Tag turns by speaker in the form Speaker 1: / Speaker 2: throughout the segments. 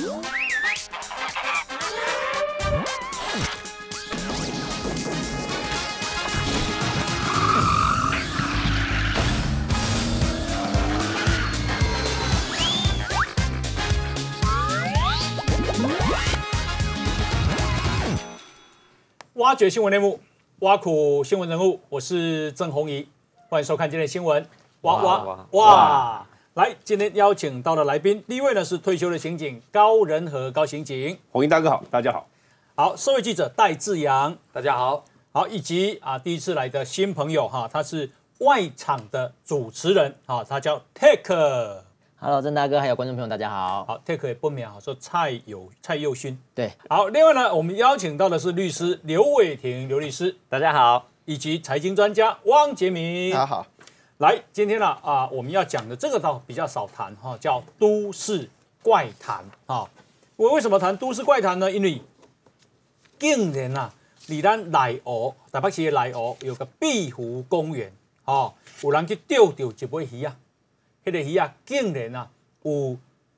Speaker 1: 挖掘新闻内幕，挖苦新闻人物，我是郑弘仪，欢迎收看今天的新闻。哇！来，今天邀请到的来宾，第一位呢是退休的刑警高仁和高刑警，
Speaker 2: 弘仪大哥好，大家好。
Speaker 1: 好，社会记者戴志扬，
Speaker 3: 大家好。
Speaker 1: 好，以及第一次来的新朋友哈，他是外场的主持人啊，他叫 Take。Hello，
Speaker 4: 郑大哥，还有观众朋友，大家好。
Speaker 1: 好 ，Take 也本名好说蔡佑勋。
Speaker 4: 对，
Speaker 1: 好，另外呢，我们邀请到的是律师刘伟霆刘律师，
Speaker 3: 大家好，
Speaker 1: 以及财经专家汪杰明，
Speaker 5: 大家好。
Speaker 1: 来，今天呢我们要讲的这个倒比较少谈哈，叫都市怪谈啊。我为什么谈都市怪谈呢？因为竟然离咱内湖台北市的内湖有个碧湖公园，有人去钓到一尾鱼啊。迄个鱼竟然有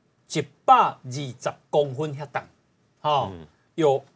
Speaker 1: 120公分遐重，有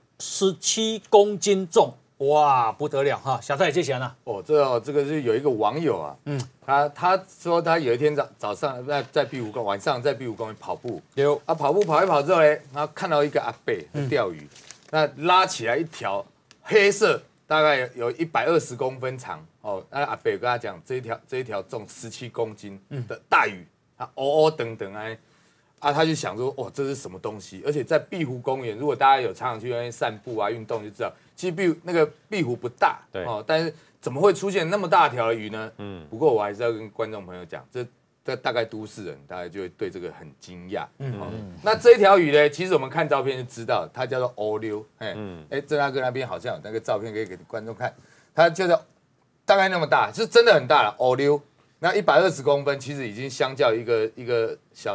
Speaker 1: 17公斤重，哇，不得了哈！小蔡接起来呢？
Speaker 3: 哦，这个是有一个网友啊，他说他有一天早上在碧湖公晚上在碧湖公园跑步，跑步跑一跑之后呢，然后看到一个阿伯在钓鱼，那拉起来一条黑色，大概有120公分长。哦，那阿伯跟他讲，这一条重17公斤的大鱼，等等他就想说，哦，这是什么东西？而且在碧湖公园，如果大家有常常去那边散步运动就知道，其实碧湖不大，对，但是怎么会出现那么大条的鱼呢？不过我还是要跟观众朋友讲，这大概都市人大概就会对这个很惊讶。那这一条鱼呢，其实我们看照片就知道，它叫做欧溜。郑大哥那边好像有那个照片可以给观众看，它就是大概那么大，是真的很大了。欧溜，那120公分，其实已经相较一个小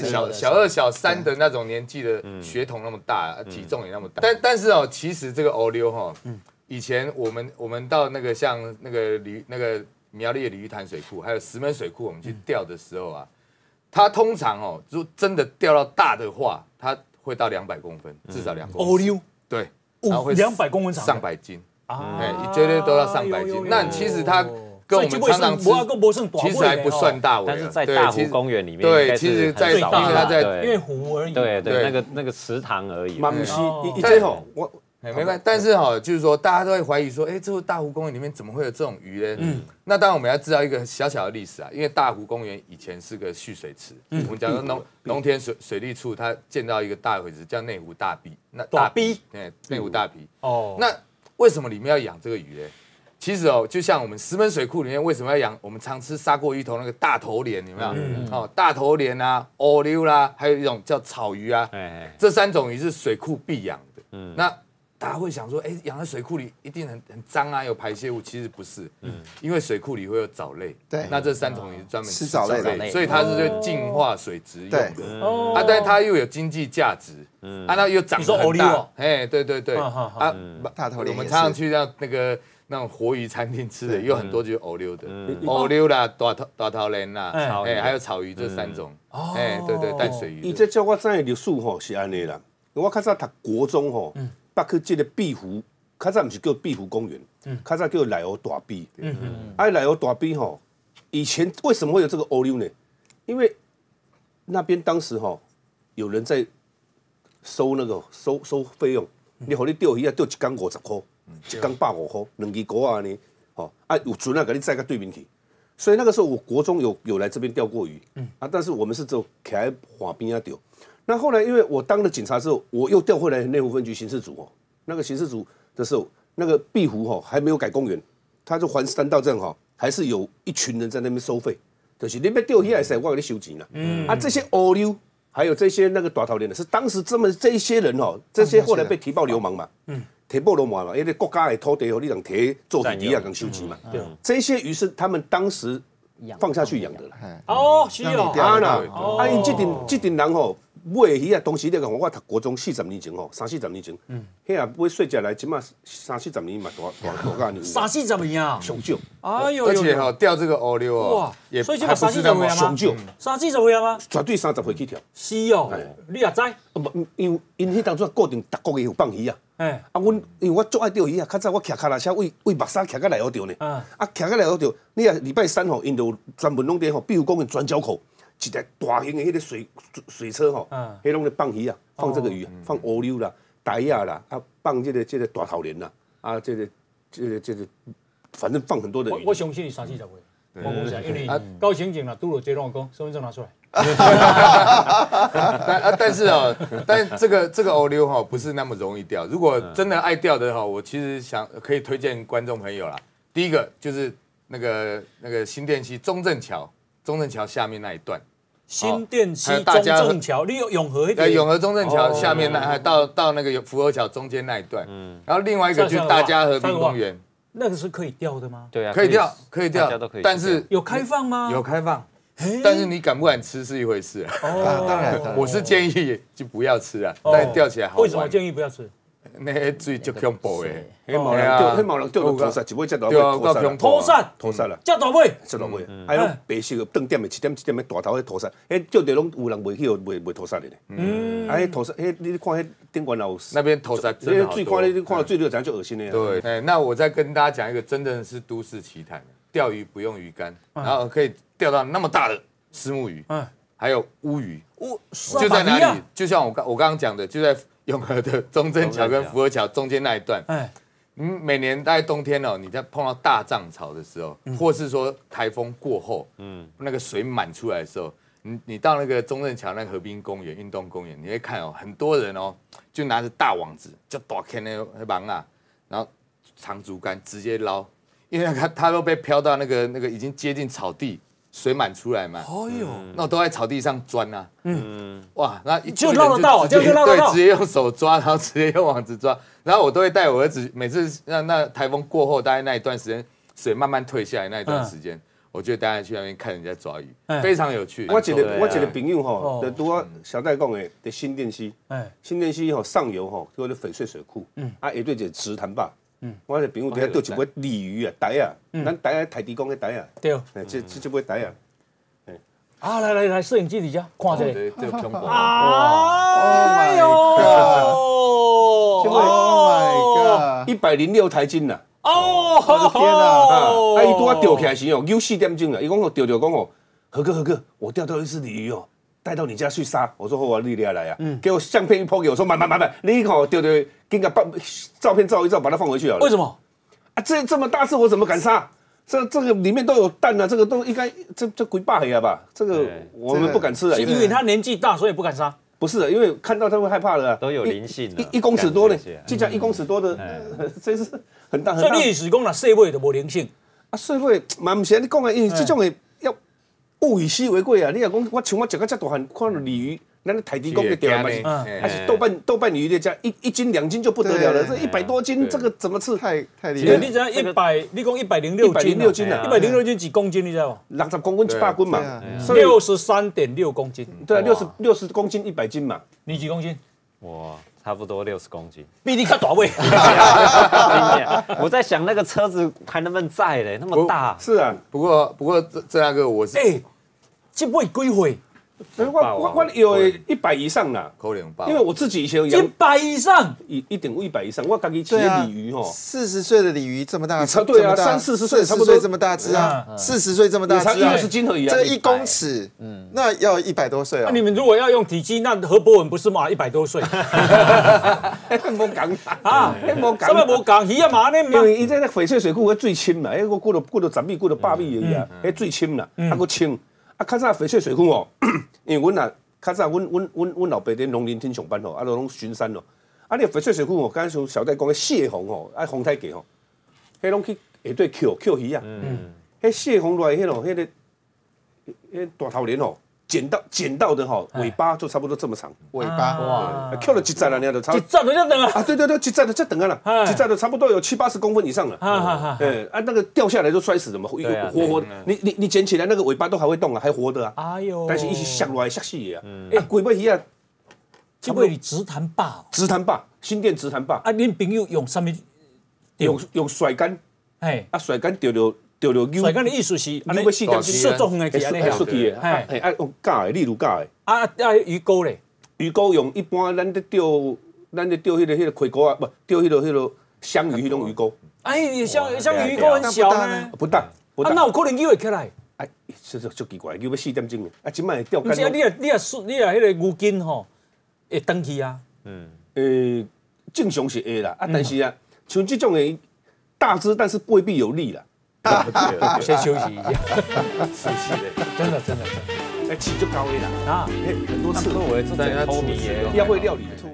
Speaker 3: 2、小3的那种年纪的血统那么大，体重也那么大。但是其实这个欧溜以前我们到那个像那个苗栗的鲤鱼潭水库，还有石门水库，我们去钓的时候它通常如果真的钓到大的话，它会到200公分，至少2公分。
Speaker 1: 欧溜，
Speaker 3: 对，
Speaker 1: 然后会200公分长，
Speaker 3: 上百斤。绝对都要上百斤。那其实它跟我们常常吃，其实还不算大尾，
Speaker 6: 但是在大湖公园里面，
Speaker 3: 对，其实在因为它在
Speaker 1: 因为湖而已，
Speaker 6: 对，那个池塘而已。
Speaker 2: 马西，你这我
Speaker 3: 没关系，但是就是说大家都会怀疑说，这个大湖公园里面怎么会有这种鱼呢？那当然我们要知道一个小小的历史因为大湖公园以前是个蓄水池，我们讲说农田水利处它建造一个大水池叫内湖大陂，那大陂，内湖大陂。那为什么里面要养这个鱼呢？其实就像我们石门水库里面为什么要养我们常吃砂锅鱼头那个大头鲢，有没有？大头鲢欧溜啦，还有一种叫草鱼这3种鱼是水库必养的。那大家会想说，养在水库里一定很脏有排泄物，其实不是，因为水库里会有藻类，
Speaker 5: 对，
Speaker 3: 那这3种鱼专门
Speaker 5: 吃藻类，
Speaker 3: 所以它是对净化水质用的。但是它又有经济价值，那又长得很大，对
Speaker 5: 大头鲢
Speaker 3: 我们常常去那种活鱼餐厅吃的，有很多就是欧溜的，欧溜啦、大头鲢啦，还有草鱼这3种，对，淡水鱼。
Speaker 2: 伊这叫我知的历史是安尼啦，我较早读国中北去这个碧湖，较早不是叫碧湖公园，较早叫内湖大陂。内湖大陂以前为什么会有这个欧溜呢？因为那边当时有人在收费用，你和你钓鱼钓1竿50块。1竿150块，2支钩安尼，有船给你载到对面去。所以那个时候，我国中有来这边钓过鱼，但是我们是只有徛在海边钓。那后来因为我当了警察之后，我又调回来内湖分局刑事组那个刑事组的时候，那个碧湖还没有改公园，他就环山道这样还是有一群人在那边收费，就是你要钓鱼的时候，我给你收钱啦。这些欧溜还有这些那个大头鲢的，是当时这一些人这些后来被提报流氓嘛。提报流氓嘛，因为国家的土地你让提做地底下跟收钱嘛。这些鱼是他们当时放下去养的啦。
Speaker 1: 哦，是哦，
Speaker 2: 啊啦，因这阵人吼。买的鱼啊，当时你讲我读国中40年前吼，30-40年前，迄啊买细只来，即马30-40年嘛大到尼。
Speaker 1: 30-40年啊，
Speaker 2: 上少。
Speaker 3: 哎呦，而且哈钓这个欧溜哦，
Speaker 1: 哇，所以这个30-40岁啊
Speaker 2: 上
Speaker 1: 少，30-40岁吗？
Speaker 2: 绝对30岁起跳。
Speaker 1: 是哦，你也知？
Speaker 2: 因迄当初固定逐个月有放鱼啊。啊，因为我足爱钓鱼啊，较早我骑脚踏车为目沙骑到内湖钓呢。啊，骑到内湖钓，你啊礼拜3吼，因就专门拢伫吼，比如讲转角口。一台大型的迄个水车吼，迄拢咧放鱼啊，放这个鱼，放乌溜啦、台亚啦，啊，放这个大头鲢啦，啊，这个，反正放很多的鱼。
Speaker 1: 我相信你30-40岁，我讲实，因为高刑警啦，拄了这拢讲身份证拿出来。
Speaker 3: 但是哦，但这个欧溜哈不是那么容易钓。如果真的爱钓的哈，我其实可以推荐观众朋友啦。第一个就是那个新店溪中正桥下面那一段。
Speaker 1: 新店溪中正桥，你有永和一点。
Speaker 3: 永和中正桥下面那到那个福和桥中间那一段，然后另外一个就是大家和平公园，
Speaker 1: 那个是可以钓的吗？
Speaker 3: 对啊，可以钓，但是
Speaker 1: 有开放吗？
Speaker 3: 有开放，但是你敢不敢吃是一回事。
Speaker 5: 哦，当然，
Speaker 3: 我是建议就不要吃啊，但钓起来好玩。
Speaker 1: 为什么建议不要吃？
Speaker 3: 那水就恐怖的，
Speaker 2: 迄毛人钓到拖沙，一尾只大尾拖沙啦，
Speaker 1: 只大尾，
Speaker 2: 还有白色的断点的，一点的大头的拖沙，迄钓着拢有人袂去卖拖沙的咧。迄拖沙，迄你看迄顶关有
Speaker 3: 那边拖沙，
Speaker 2: 那水看你看到水流讲就恶心的。
Speaker 3: 对，那我再跟大家讲一个真的是都市奇谈，钓鱼不用鱼竿，然后可以钓到那么大的虱目鱼，还有乌鱼，就在哪里？就像我刚刚讲的，就在。永和的中正桥跟福和桥中间那一段，每年大概冬天哦，你在碰到大涨潮的时候，或是说台风过后，那个水满出来的时候，你到那个中正桥那个河滨公园、运动公园，你会看哦，很多人哦，就拿着大网子，就大看那个网啊，然后长竹竿直接捞，因为它都被漂到那个已经接近草地。水满出来嘛，哦呦，那我都在草地上钻啊，哇，那
Speaker 1: 就捞得到，这样就捞得到，
Speaker 3: 对，直接用手抓，然后直接用网子抓，然后我都会带我儿子，每次那台风过后，大概那一段时间水慢慢退下来那一段时间，我就带他去那边看人家抓鱼，非常有趣。
Speaker 2: 我一个朋友吼，就拄我小戴讲的，在新店溪，新店溪吼上游吼，叫做翡翠水库，啊，下对一个池潭坝。我的朋友伫遐钓一尾鲤鱼啊，台啊，咱台啊台地讲的台啊，
Speaker 1: 对，
Speaker 2: 这尾台啊，
Speaker 1: 啊，来，摄影机底下看这个，
Speaker 3: 这个恐怖，
Speaker 1: 哎呦
Speaker 5: ，Oh my
Speaker 2: god，106台斤呐，
Speaker 1: 哦，
Speaker 5: 天哪，
Speaker 2: 伊拄我钓起来时哦，9、4点钟啊，伊讲我钓讲哦，何哥，我钓到一只鲤鱼哦。带到你家去杀，我说好啊，你拿来啊，给我相片一抛给我说，买，你看丢，给个照片照一照，把它放回去好了。
Speaker 1: 为什么？
Speaker 2: 啊，这么大只我怎么敢杀？这个里面都有蛋啊，这个都应该这鬼霸黑了吧？这个我们不敢吃啊，
Speaker 1: 因为他年纪大，所以不敢杀。
Speaker 2: 不是，因为看到他会害怕的啊，
Speaker 6: 都有灵性的，
Speaker 2: 一公尺多呢，就讲1公尺多的，这是很大。
Speaker 1: 所以历史讲啦，细尾就无灵性。
Speaker 2: 啊，细尾嘛不是你讲的，因为这种的。物以稀为贵啊！你若讲我像我食到遮大汉，看到鲤鱼，咱台地讲的钓嘛，还是豆瓣鲤鱼的价1斤2斤就不得了了，这100多斤，这个怎么吃？
Speaker 5: 太厉害！
Speaker 1: 你知道100，你讲106斤啊？106斤几公斤？你知道吗
Speaker 2: ？60公斤100斤嘛
Speaker 1: ，63.6公斤。
Speaker 2: 对啊，60公斤100斤嘛。
Speaker 1: 你几公斤？
Speaker 6: 我差不多60公斤，
Speaker 1: 比你较大尾。
Speaker 6: 我在想那个车子还能不能载嘞？那么大。
Speaker 2: 是啊，
Speaker 3: 不过这那个我是。
Speaker 1: 这尾几岁？
Speaker 2: 我有100以上啦，因为我自己以前有养
Speaker 1: 100以上，
Speaker 2: 一定有100以上。我自己养鲤鱼吼
Speaker 5: ，40岁的鲤鱼这么大，
Speaker 2: 对啊，30-40岁差不多
Speaker 5: 这么大只啊，40岁这么大只，
Speaker 2: 才20斤而已啊。
Speaker 5: 这1公尺，那要100多岁啊。
Speaker 1: 那你们如果要用体积，那何博文不是嘛100多岁？
Speaker 2: 无讲啊，无讲，
Speaker 1: 什么无讲？鱼啊嘛呢？
Speaker 2: 因为伊这个翡翠水库最深嘛，迄个过了10米，过了8米而已啊，迄最深啦，还佫清。啊，较早翡翠水库哦，因为阮啊，较早阮老爸在农林厅上班吼，啊，拢巡山咯。啊，你翡翠水库哦，刚才像小戴讲的蟹红哦，啊，红太鸡吼，迄拢去下对捡鱼啊。迄蟹红来迄咯，迄个大头鲢哦， 捡到的哈，尾巴就差不多这么长，
Speaker 5: 尾巴哇，
Speaker 2: 扣了几载了，你看都差
Speaker 1: 一站就等了。
Speaker 2: 啊，对，几载的这等啊了，几载的差不多有70-80公分以上了。那个掉下来就摔死了嘛，活的。你捡起来那个尾巴都还会动啊，还活的啊。哎呦，但是一起下来下死的啊。鬼尾鱼啊，
Speaker 1: 这位你直弹霸，
Speaker 2: 直弹霸，新店直弹霸。
Speaker 1: 啊，恁朋友用什么？
Speaker 2: 用甩竿，甩竿钓鱼。
Speaker 1: 甩竿的意思是，
Speaker 2: 你要四点
Speaker 1: 射中的，
Speaker 2: 会出去的。用架的，例如架的。
Speaker 1: 鱼钩嘞？
Speaker 2: 鱼钩用一般咱在钓迄个葵钩啊，不钓迄个香鱼迄种鱼钩。
Speaker 1: 像鱼钩很小呢，
Speaker 2: 不大。
Speaker 1: 那有可能游会起来？
Speaker 2: 这足奇怪，游要4点钟的。今摆钓竿。
Speaker 1: 不是你迄个鱼筋吼，会登去啊？
Speaker 2: 正常是会啦，但是啊，像这种的大只，但是未必有力啦。
Speaker 1: 先休息一下，休息嘞，真的，
Speaker 2: 起就高的啦，很多次
Speaker 6: 我也做在偷米耶，
Speaker 2: 要会料理的。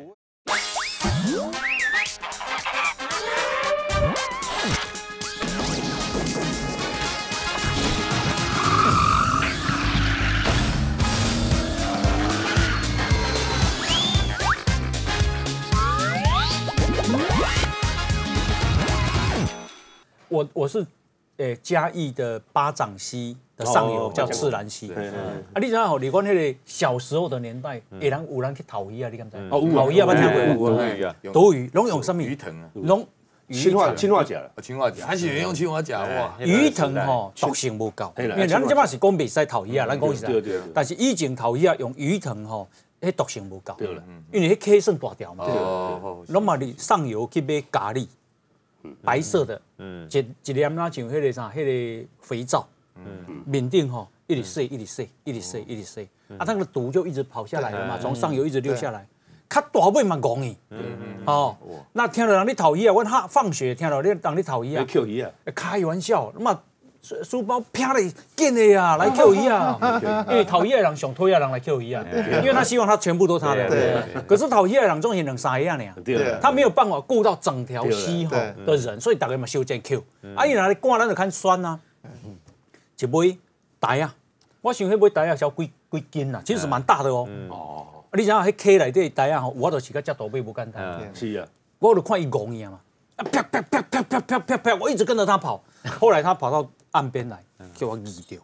Speaker 1: 我是嘉义的八掌溪的上游叫赤兰溪。你知道吼，你讲迄个小时候的年代，有人去讨鱼啊，你敢知？讨鱼啊，捌听过？岛鱼拢用什么？
Speaker 3: 鱼藤啊，
Speaker 1: 拢
Speaker 2: 氰化钾啦，
Speaker 3: 氰化钾，还是用氰化钾哇？
Speaker 1: 鱼藤吼毒性无够，因为咱即摆是讲袂使讨鱼啊，咱讲是啥？但是以前讨鱼啊用鱼藤吼，迄毒性无够，因为迄溪算大条嘛，拢嘛你上游去买咖喱。白色的，一粒那像迄个啥，迄个肥皂，面顶吼一直洗，啊，那个毒就一直跑下来了嘛，从上游一直流下来，较大尾嘛戆去，那听到人咧讨鱼啊，阮放学听到人咧讨鱼啊，
Speaker 2: 扣鱼啊，
Speaker 1: 开玩笑，那么书包啪咧紧的呀，来扣鱼啊，因为讨鱼的人想推啊人来扣鱼啊，因为他希望他全部都他的，可是讨鱼的人总是2-3个尔，他没有办法顾到整条溪吼的人，所以大家嘛修正扣，伊若来赶咱就看酸啊，一尾台啊，我想迄尾台啊小几斤啊，其实蛮大的哦，你知影迄溪内底台啊吼，我就是甲遮大尾不简单，
Speaker 2: 是啊，
Speaker 1: 我就看伊戆伊啊嘛，啪，我一直跟着他跑，后来他跑到岸边来，叫我移掉，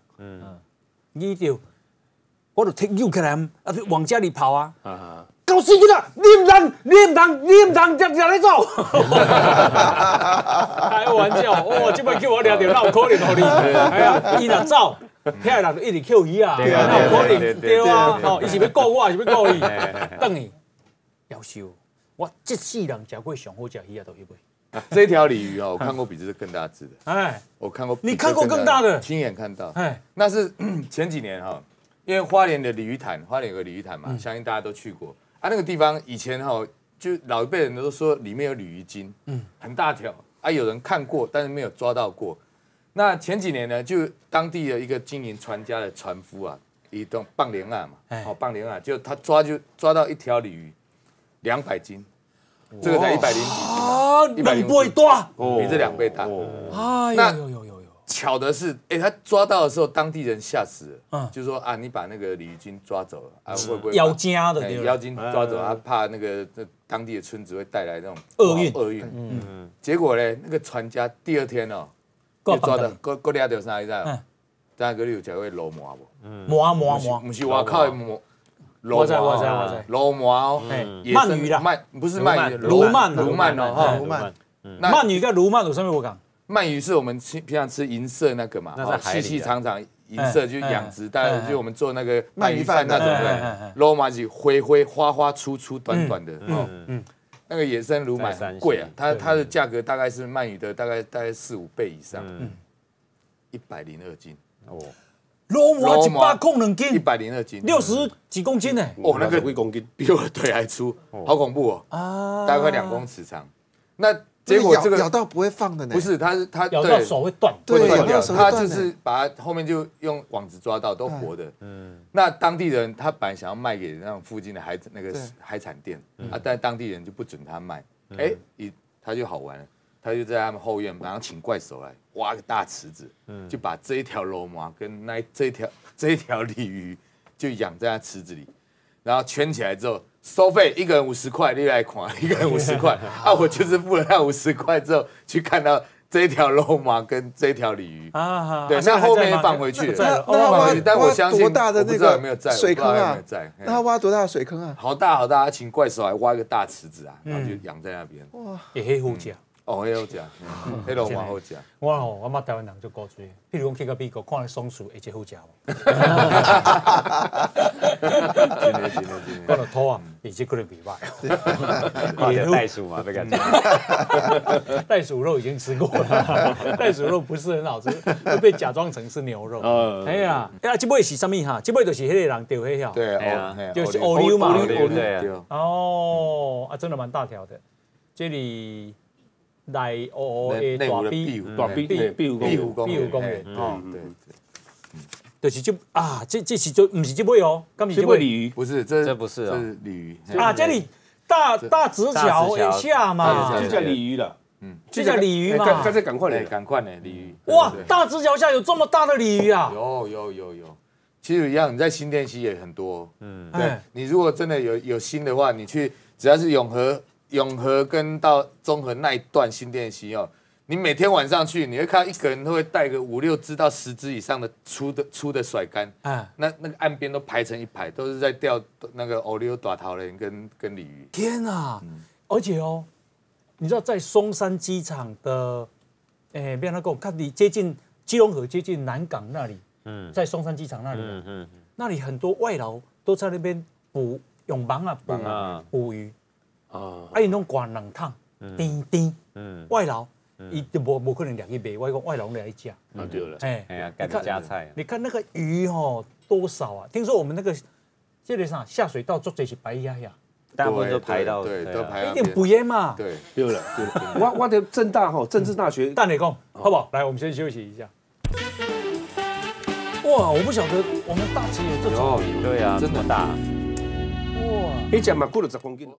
Speaker 1: 我就跳起来，往家里跑啊！搞死囡仔，你唔通接来走！开玩笑，这摆叫我抓到，哪有可能互你？哎呀，伊若走，遐人就一直扣伊啊，哪有可能？对啊，伊是要告我，还是要告伊？等伊，夭寿！我这世人食过上好食鱼啊，都迄尾。
Speaker 3: 这条鲤鱼哦，我看过比这个更大只的。我看过。
Speaker 1: 你看过更大的？
Speaker 3: 亲眼看到。那是前几年哈，因为花莲的鲤鱼潭，花莲有个鲤鱼潭嘛，相信大家都去过。那个地方以前哈，就老一辈人都说里面有鲤鱼精，很大条。有人看过，但是没有抓到过。那前几年呢，就当地的一个经营船家的船夫啊，一栋棒莲岸嘛，棒莲岸，就他抓到一条鲤鱼，200斤。这个才100零几斤啊
Speaker 1: ，2倍大，
Speaker 3: 比这2倍大。
Speaker 1: 那
Speaker 3: 巧的是，他抓到的时候，当地人吓死了，就说啊，你把那个鲤鱼精抓走了，会不会
Speaker 1: 妖精的？
Speaker 3: 妖精抓走，怕那个当地的村子会带来那种厄运。结果呢，那个船家第2天哦，抓到，搁抓到啥？你知道？大家你有吃过螺麻不？
Speaker 1: 麻，
Speaker 3: 不是外口的麻。
Speaker 1: 我知，
Speaker 3: 罗麻哦，
Speaker 1: 鳗鱼啦，
Speaker 3: 不是鳗鱼，
Speaker 1: 鲈鳗
Speaker 3: 哦，
Speaker 5: 鲈鳗。
Speaker 1: 鳗鱼跟鲈鳗有什么不同？
Speaker 3: 鳗鱼是我们平常吃银色那个嘛，细细长长银色就养殖，大概就我们做那个鳗鱼饭那种的。罗麻是灰花花粗短的，那个野生鲈鳗很贵啊，它的价格大概是鳗鱼的大概4-5倍以上，102斤哦。
Speaker 1: 鲈麻102斤
Speaker 3: ，102斤
Speaker 1: ，60几公斤呢？
Speaker 3: 那个
Speaker 2: 几公斤，
Speaker 3: 比我的腿还粗，好恐怖哦！大概2公尺长。那结果这个
Speaker 5: 咬到不会放的呢？
Speaker 3: 不是，它
Speaker 1: 咬到手会断，
Speaker 5: 对，
Speaker 3: 咬到手会断。它就是把它后面就用网子抓到，都活的。那当地人他本来想要卖给那种附近的海产店但当地人就不准他卖。他就好玩了。他就在他们后院，然后请怪手来挖个大池子，就把这一条鲈麻跟这一条鲤鱼就养在他池子里，然后圈起来之后收费，一个人50块，你来看，一个人50块，啊，我就是付了那50块之后去看到这一条肉麻跟这一条鲤鱼啊，对，那后面放回去了，
Speaker 5: 那
Speaker 3: 但我相信
Speaker 5: 多大的那个水坑啊？
Speaker 3: 那
Speaker 5: 他挖多大的水坑啊？
Speaker 3: 好大好大，请怪手来挖一个大池子啊，然后就养在那边。
Speaker 1: 哇，也很好食。
Speaker 3: 哦，很好食，迄肉麻好食。
Speaker 1: 我妈台湾人就高追，譬如讲去到美国看那松鼠，而且好食无？
Speaker 3: 真的。
Speaker 1: 看到土啊，而且可能袂歹。
Speaker 6: 看到袋鼠嘛，被感觉。
Speaker 1: 袋鼠肉已经吃过了，袋鼠肉不是很好吃，会被假装成是牛肉。哎呀，这尾是什么哈？这尾就是迄个人钓迄条。
Speaker 3: 对
Speaker 6: 啊，
Speaker 1: 就是欧溜嘛。
Speaker 6: 对。
Speaker 1: 哦，真的蛮大条的。这里。内湖的大壁湖公园，
Speaker 3: 对，
Speaker 1: 就是这是就不是这尾哦，刚是这尾
Speaker 2: 鲤鱼，
Speaker 3: 不是，这
Speaker 6: 不是
Speaker 3: 这是鲤鱼
Speaker 1: 啊，这里大直桥下嘛，
Speaker 2: 就叫鲤鱼了，
Speaker 1: 就叫鲤鱼嘛，
Speaker 2: 刚才赶快
Speaker 3: 的鲤鱼，
Speaker 1: 哇，大直桥下有这么大的鲤鱼啊？
Speaker 3: 有，其实一样，你在新店溪也很多，对，你如果真的有心的话，你去只要是永和跟到中和那一段新店溪哦，你每天晚上去，你会看到一个人都会带个5、6只到10只以上的粗的甩竿，那个岸边都排成一排，都是在钓那个欧溜大头鲢跟鲤鱼。
Speaker 1: 天啊！而且哦，你知道在松山机场的，别那个看你接近基隆河接近南港那里，在松山机场那里，那里很多外劳都在那边用网捕鱼。伊拢灌冷烫，外劳，伊就无可能掠去卖，我讲外劳掠去食。
Speaker 2: 对了，
Speaker 6: 改成加菜。
Speaker 1: 你看那个鱼哦，多少啊？听说我们那个这个啥下水道做这是白鸭呀，
Speaker 6: 大部分都排到
Speaker 3: 对，都排到
Speaker 1: 一点不淹嘛。
Speaker 2: 对了，我的政大政治大学，
Speaker 1: 蛋你讲好不好？来，我们先休息一下。哇，我不晓得我们大池有这种，
Speaker 6: 对啊，这么大。
Speaker 2: 哇，一只嘛过了10公斤。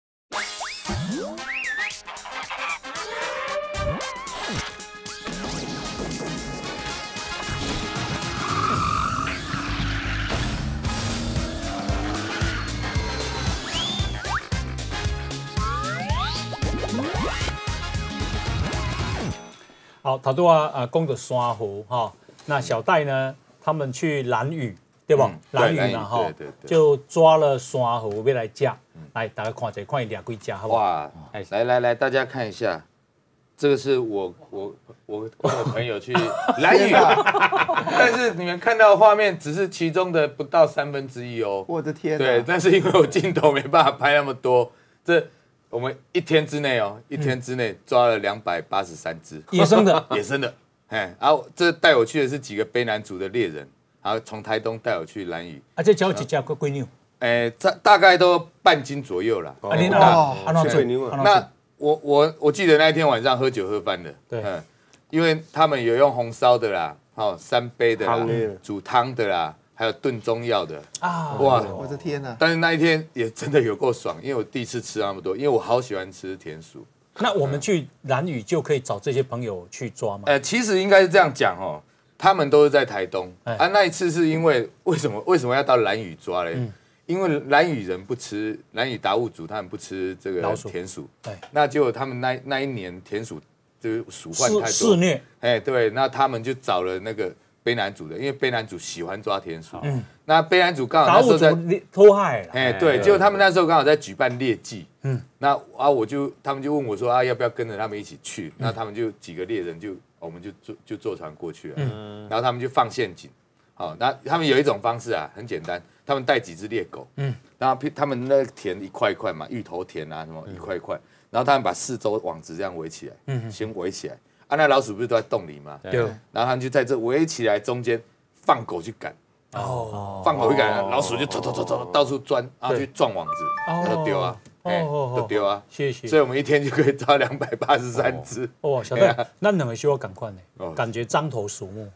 Speaker 1: 好，头拄啊，讲到山湖哈，那小戴呢，他们去兰屿，对不？兰屿嘛哈，就抓了山湖要来夹，来大家看一下，看伊掠几只，好不好？
Speaker 3: 哇，来，大家看一下，这个是我跟我朋友去兰屿，但是你们看到的画面只是其中的不到1/3哦。
Speaker 5: 我的天！
Speaker 3: 对，但是因为我镜头没办法拍那么多，我们一天之内抓了283只
Speaker 1: 野生的，
Speaker 3: 然后这带我去的是几个卑南族的猎人，然后从台东带我去兰屿，
Speaker 1: 这只有几只龟牛？
Speaker 3: 大概都半斤左右啦。那我记得那一天晚上喝酒喝翻了，对，因为他们有用红烧的啦，3杯的啦，煮汤的啦。还有炖中药的啊！
Speaker 5: 哇，我的天哪！
Speaker 3: 但是那一天也真的有够爽，因为我第一次吃那么多，因为我好喜欢吃田鼠。
Speaker 1: 那我们去兰屿就可以找这些朋友去抓吗？
Speaker 3: 其实应该是这样讲哦，他们都是在台东那一次是因为为什么要到兰屿抓嘞？因为兰屿人不吃，兰屿达悟族他们不吃这个田鼠，那结果他们那一年田鼠就是鼠患太多，
Speaker 1: 肆虐，
Speaker 3: 对，那他们就找了那个。卑南族的，因为卑南族喜欢抓田鼠，那卑南族刚好那时候在
Speaker 1: 偷害了，
Speaker 3: 对，结果他们那时候刚好在举办猎祭，那他们就问我说要不要跟着他们一起去？那他们就几个猎人我们就坐船过去了，然后他们就放陷阱，好，那他们有一种方式啊，很简单，他们带几只猎狗，然后他们那田一块一块嘛，芋头田啊什么一块一块，然后他们把4周网子这样围起来，先围起来。那老鼠不是都在洞里吗？对。然后他们就在这围起来，中间放狗去赶。放狗去赶，老鼠就走，到处钻，然后去撞网子，都丢啊，都丢啊。谢谢。所以我们一天就可以抓283只。
Speaker 1: 哇，小戴，那两个需要赶快呢，感觉獐头鼠目。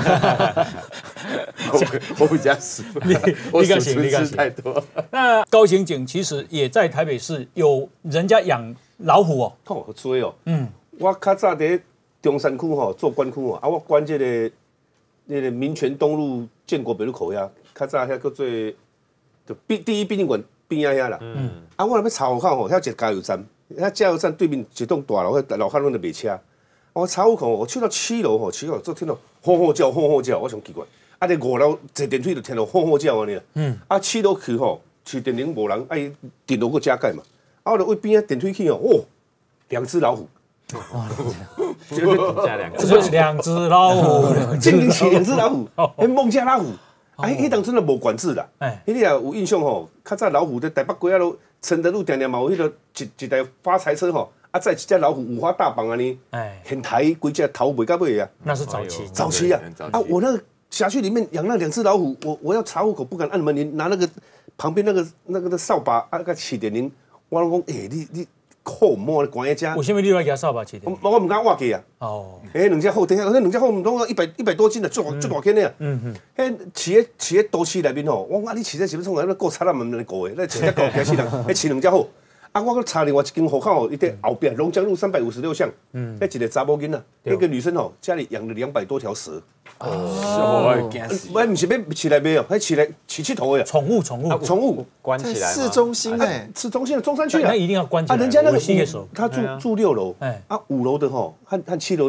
Speaker 3: 我比较熟，我鼠吃太多。
Speaker 1: 那高刑警其实也在台北市有人家养老虎哦。
Speaker 2: 好吹哦。我较早在中山区做管区我管这个民权东路建国北路口遐，较早遐叫做就第一殡仪馆边仔遐啦。啊，我那边查户口吼，遐一个加油站，遐加油站对面一栋大楼，老汉拢在卖车。我查户口，我去到7楼吼，7楼就听到吼吼叫，吼吼叫，我想奇怪。啊，伫5楼坐电梯就听到吼吼叫安尼啦。啊，7楼去吼，去电铃无人，啊伊电楼个加盖嘛。啊，我就为边仔电梯去哦，2只老虎。
Speaker 6: 加
Speaker 1: 2只老虎，
Speaker 2: 真正是2只老虎，迄孟加拉虎。啊，迄当真的无管制啦。迄你也有印象吼？较早老虎在台北街路、承德路定定嘛有迄个一台发财车吼。啊，载一只老虎五花大绑安尼，很抬几只头袂到尾啊。
Speaker 1: 那是早期，
Speaker 2: 早期啊！啊，我那个辖区里面养那2只老虎，我要查户口不敢按门铃，拿那个旁边那个扫把啊个起点铃，我讲你扣摸你关一只。
Speaker 1: 为什么你要给他扫把起点？
Speaker 2: 我唔敢挖去啊。哦。2只虎，等下那2只虎唔通100多斤的，最大斤的啊。迄饲喺都市内面吼，我讲你饲在是要创来过差那么高的，那饲只狗惊死人，迄饲2只虎。啊！我搁查另外一间户口，伊伫后边龙江路356巷，迄一个查某囡仔，那个女生吼，家里养了200多条蛇。
Speaker 3: 哦，惊死！
Speaker 2: 喂，不是要起来买哦，迄起来起头的。
Speaker 1: 宠物
Speaker 6: 关起来。
Speaker 5: 市中心哎，
Speaker 2: 市中心的中山区啊，
Speaker 1: 那一定要关起来。
Speaker 2: 啊，人家那个他住6楼，啊5楼的吼，和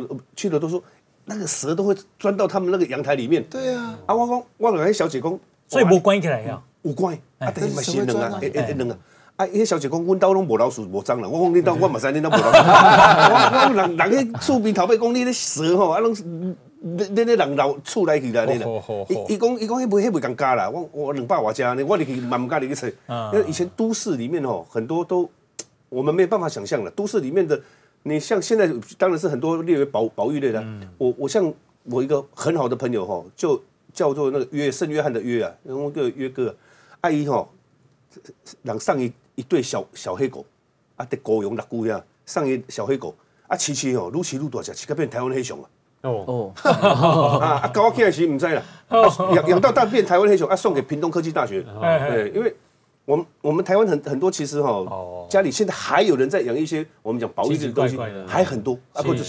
Speaker 2: 7楼都说那个蛇都会钻到他们那个阳台里面。
Speaker 5: 对啊。
Speaker 2: 啊，我讲，我跟迄小姐讲，
Speaker 1: 所以无关起来呀。
Speaker 2: 有关，啊，但是嘛是两啊，两啊。啊！迄小姐讲，阮兜拢无老鼠，无蟑螂。我讲你兜，我嘛知你兜无老鼠。我人迄厝边头尾讲你咧蛇吼，啊拢咧人老厝内去啦，你啦。伊讲迄袂共加啦。我200多只呢，我入去嘛唔敢入去找。因为以前都市里面吼，很多都我们没有办法想象了。都市里面的，你像现在当然是很多列为保育类的。我像我一个很好的朋友吼，就叫做那个圣约翰的约啊，那个约哥，阿姨吼，人送一对小黑狗，啊，在高雄6姑呀，送伊小黑狗，啊，饲吼，愈饲愈大只，饲到变台湾黑熊啊。啊，搞我起来时唔知啦，养到大变台湾黑熊，啊，送给屏东科技大学。对，因为我们台湾很多其实哈，家里现在还有人在养一些我们讲保育的东西，还很多啊，不就是。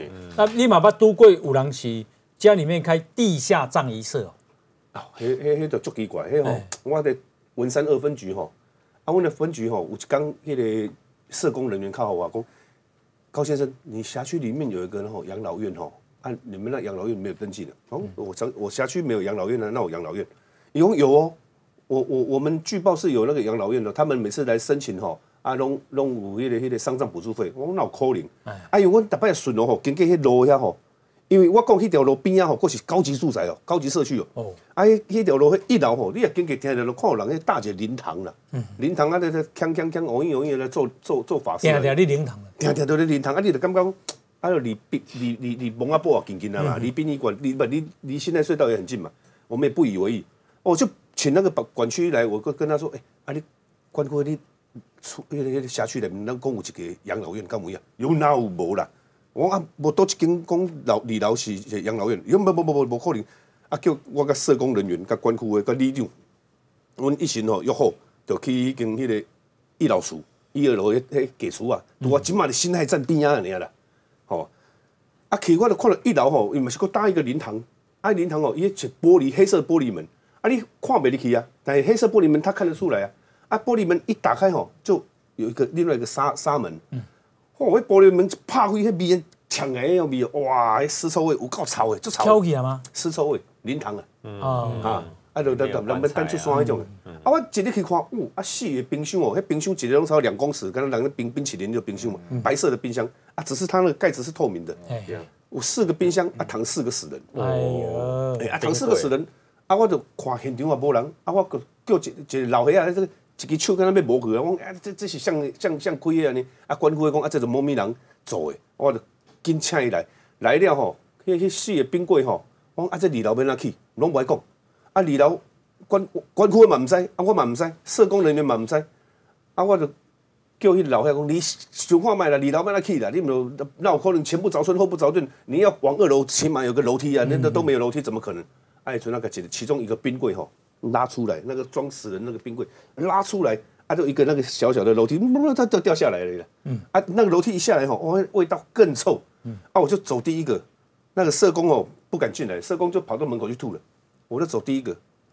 Speaker 1: 那你嘛捌拄过有人是家里面开地下葬仪社哦？
Speaker 2: 啊，迄就足奇怪，迄吼，我在文山2分局吼。啊，阮的分局吼，有一天迄个社工人员靠我讲，高先生，你辖区里面有一个养老院吼，啊，你们那养老院没有登记的。哦，我辖区没有养老院的，那我养老院，有哦，我们据报是有那个养老院的，他们每次来申请吼，啊，拢有迄个丧葬补助费，我哪有可能？啊，因为阮逐摆顺路吼，经过迄路遐吼。因为我讲迄条路边啊吼，佫是高级住宅哦，高级社区哦。啊，迄条路1楼吼，你也经过听着，看有人迄大姐灵堂啦，灵堂啊，咧锵锵锵，偶一来做法事。
Speaker 1: 定你灵堂啊，
Speaker 2: 定都咧灵堂啊，你就感觉，啊，离蒙阿波啊近啊嘛，离殡仪馆离现在隧道也很近嘛，我们也不以为意。我就请那个管区来，我跟他说，啊，你管区你迄个辖区内面，咱讲有一个养老院，敢有影？有哪有无啦？我啊，无多一间讲2楼是养老院，无可能。啊，叫我甲社工人员、甲管区的、甲里长，阮一群约好，就去间迄个1楼厝、1、2楼迄家厝啊，拄我即马的辛亥站边仔安尼啦，吼。啊，去我就看到1楼吼，伊嘛是搁搭一个灵堂，啊，灵堂哦，伊是玻璃黑色玻璃门，啊，你看袂入去啊，但是黑色玻璃门他看得出来啊，啊，玻璃门一打开吼，就有另外一个纱门。哦，迄玻璃门一拍开，迄味呛个迄味，哇，迄尸臭味有够臭的，足臭。
Speaker 1: 挑起啊吗？
Speaker 2: 尸臭味，灵堂啊，就人要等出山迄种的。啊，我一入去看，死的冰箱哦，迄冰箱一个拢超2公尺，跟人冰淇淋就冰箱嘛，白色的冰箱啊，只是它那个盖子是透明的。有4个冰箱啊，躺4个死人。哎呦，啊，躺4个死人，啊，我就看现场也无人，啊，我叫一个老岁仔，这个一只手敢若要摸去啊，我讲这是像开的安尼，啊，管区的讲这是某咪人做的，我就紧请伊来了吼，迄4个冰柜吼，我讲这2楼要哪去，拢无爱讲，啊2楼管区的嘛唔知，啊我嘛唔知，社工人员嘛唔知，啊我就叫迄老岁仔讲，你想看卖啦，2楼要哪去啦？你那有可能前不着村后不着店，你要往2楼起码有个楼梯啊，那都没有楼梯，怎么可能？哎，就那个其中一个冰柜吼。拉出来，那个装死人那个冰柜拉出来，啊，就一个那个小小的楼梯，它就掉下来了。啊，那个楼梯一下来吼，味道更臭。啊，我就走第一个，那个社工哦不敢进来，社工就跑到门口去吐了。我就走第一个，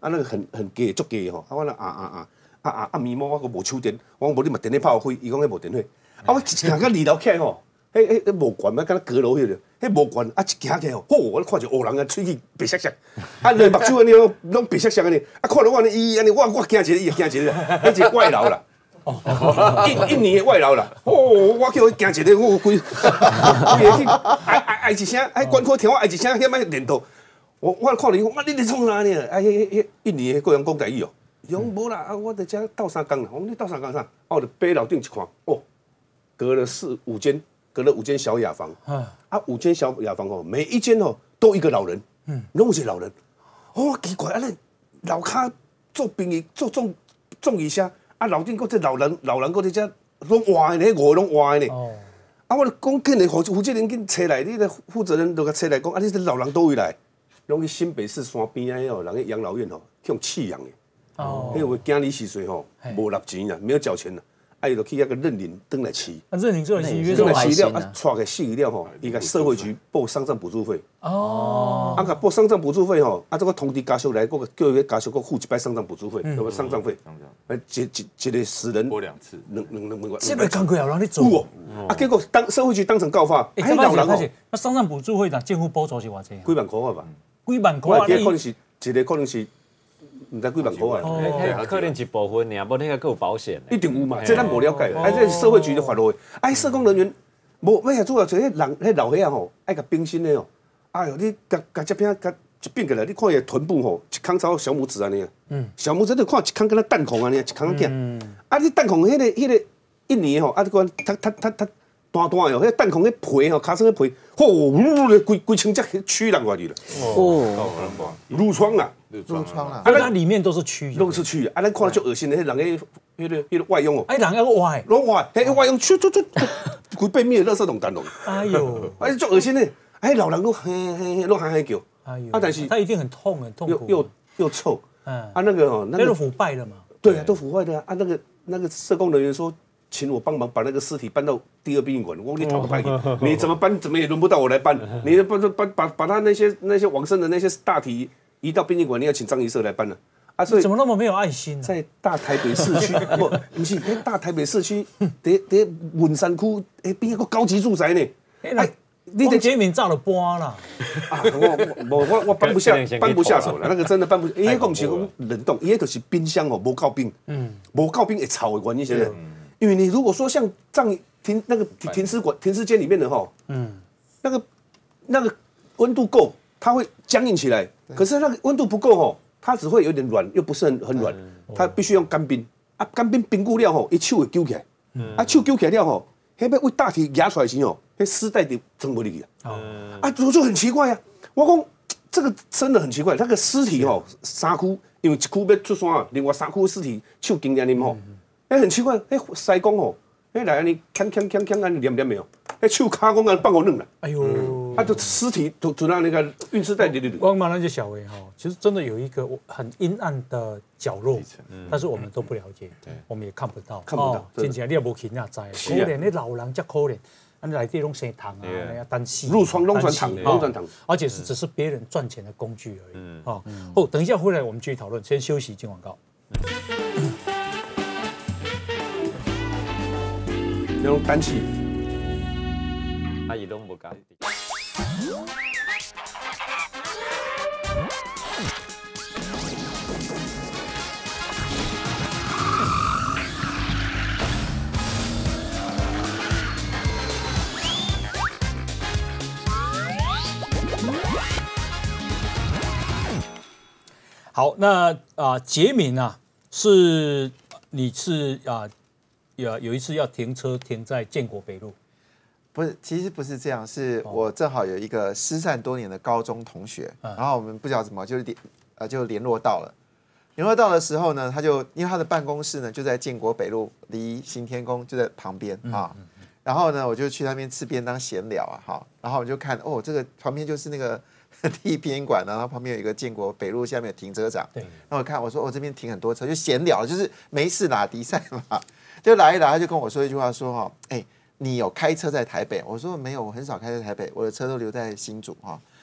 Speaker 2: 啊那个很低足低吼，啊我那咪摸我个无手电，我讲无你嘛电咧炮灰，伊讲迄无电火，啊我行到2楼起来吼，迄无管啊，敢若阁楼迄个，迄无管啊一行起来吼，我看着黑人啊喙齿白色色，啊两目睭安尼拢白色色安尼，啊看到我安尼伊安尼，我惊一个，伊也惊一个，迄是外劳啦。一年的外劳啦，我叫伊惊一个，我规个去嗌一声，关口听我嗌一声，遐摆连到，我看到伊，我你创啥呢？迄一年的个人讲台语哦，伊讲无啦，啊我伫遮斗3工啦，我讲你斗3工啥？我就爬楼顶一看，隔了5间小雅房，啊5间小雅房哦，每一间哦都一个老人，拢是老人，奇怪，安尼楼骹做殡仪做葬仪社。啊，楼顶搁这老人搁伫遮拢活的呢，5个拢活的呢。啊，我就讲紧来，负责人紧找来，你个负责人就甲找来讲，啊，你这老人倒位来？拢去新北市山边啊，人个养老院吼，去用弃养的。迄有惊你时岁吼，无纳钱啦，没有缴钱啦，啊，伊就去那个认领登来饲。
Speaker 1: 啊，认领做来饲，
Speaker 2: 登来饲了，啊，带个死了吼，伊甲社会局报丧葬补助费。啊，甲报丧葬补助费吼，啊，这个通知家属来，叫伊家属搁付一摆丧葬补助费，那么丧葬费。一个死人
Speaker 3: 播2次，
Speaker 2: 两万。
Speaker 1: 这个工课有人咧做
Speaker 2: 啊，结果社会局当成告发，
Speaker 1: 哎，老人哦，那丧葬补助费，政府补助是偌济？
Speaker 2: 几万块吧？
Speaker 1: 几万块啊！
Speaker 2: 可能是一个可能是，唔知几万块
Speaker 6: 啊。可能一部分尔，无那个有保险。
Speaker 2: 一定有嘛，这咱无了解。哎，这社会局的法律，哎，社工人员无咩主要就迄人，迄老岁仔吼，爱甲冰心的哦。哎呦，你甲这片甲一并过来，你看伊臀部吼，一空超小拇指安尼啊。小拇指你看一空跟那弹孔安尼，一空囝。啊，你弹孔迄个一年吼，啊，你讲他单的哦，迄弹孔迄皮吼，尻川迄皮，规清只蛆人外去了。褥疮啦，
Speaker 5: 褥疮啦，
Speaker 1: 啊，那里面都是蛆，
Speaker 2: 都是蛆啊！咱看到足恶心的，迄人迄个外佣哦，
Speaker 1: 哎，人要歪，
Speaker 2: 拢歪，迄外佣蛆规背面的垃圾桶弹落。
Speaker 1: 哎呦，
Speaker 2: 哎，足恶心的，哎，老人都嘿拢喊叫，
Speaker 1: 哎呦，
Speaker 2: 啊，但是
Speaker 1: 他一定很痛苦，
Speaker 2: 又臭，
Speaker 1: 啊，
Speaker 2: 那个哦，
Speaker 1: 那都腐败了嘛，
Speaker 2: 对啊，都腐坏的啊，那个社工人员说。请我帮忙把那个尸体搬到第2殡仪馆。我你讨个派，你怎么搬怎么也轮不到我来搬。你把他那些往生的那些大体移到殡仪馆，你要请张仪社来搬了。啊，所以
Speaker 1: 怎么那么没有爱心呢？
Speaker 2: 在大台北市区，不是在大台北市区，在文山区边一个高级住宅呢。
Speaker 1: 哎，你的杰敏造了搬啦。
Speaker 2: 啊，我搬不下手了，那个真的搬不下。伊迄个不是讲冷冻，伊迄个是冰箱哦，无靠冰，无靠冰会臭的原因是呢。因为你如果说像停尸间里面的哈，那个温度够，它会僵硬起来。可是那个温度不够哈，它只会有点软，又不是很软，它必须用干冰。啊，干冰冰固了吼，伊手会揪起来。啊，手揪起来了吼，迄要为大体压出来时吼，迄丝带就装不进去啊。啊，我就很奇怪啊，我讲这个真的很奇怪，那个尸体吼3区，因为1区要出山，另外3区的尸体手经验啉吼。很奇怪，西工吼，来安尼锵安尼黏的哦，手骹讲安放互软啦。哎呦，啊，就尸体就让那个运尸带里。
Speaker 1: 光马那些小维哈，其实真的有一个很阴暗的角落，但是我们都不了解，我们也看不到。听起来你也无去那知，可怜那老人真可怜，安内底拢生糖啊，单细
Speaker 2: 褥疮拢算糖，
Speaker 1: 而且只是别人赚钱的工具而已。哦，等一下回来我们继续讨论，先休息进广告。
Speaker 2: 那种单气，
Speaker 6: 阿姨拢无干。
Speaker 1: 好，那杰敏啊，你是有一次要停车停在建国北路，
Speaker 5: 不是，其实不是这样，是我正好有一个失散多年的高中同学，然后我们不知道怎么就联络到了。联络到的时候呢，他就因为他的办公室呢就在建国北路，离行天宫就在旁边啊。然后呢，我就去那边吃便当闲聊啊，哈。然后我就看这个旁边就是那个第1殡仪馆，然后旁边有一个建国北路下面有停车场。对。然后我看我说这边停很多车，就闲聊，就是没事打比赛嘛。就来一来，他就跟我说一句话，说你有开车在台北？我说没有，我很少开在台北，我的车都留在新竹哈。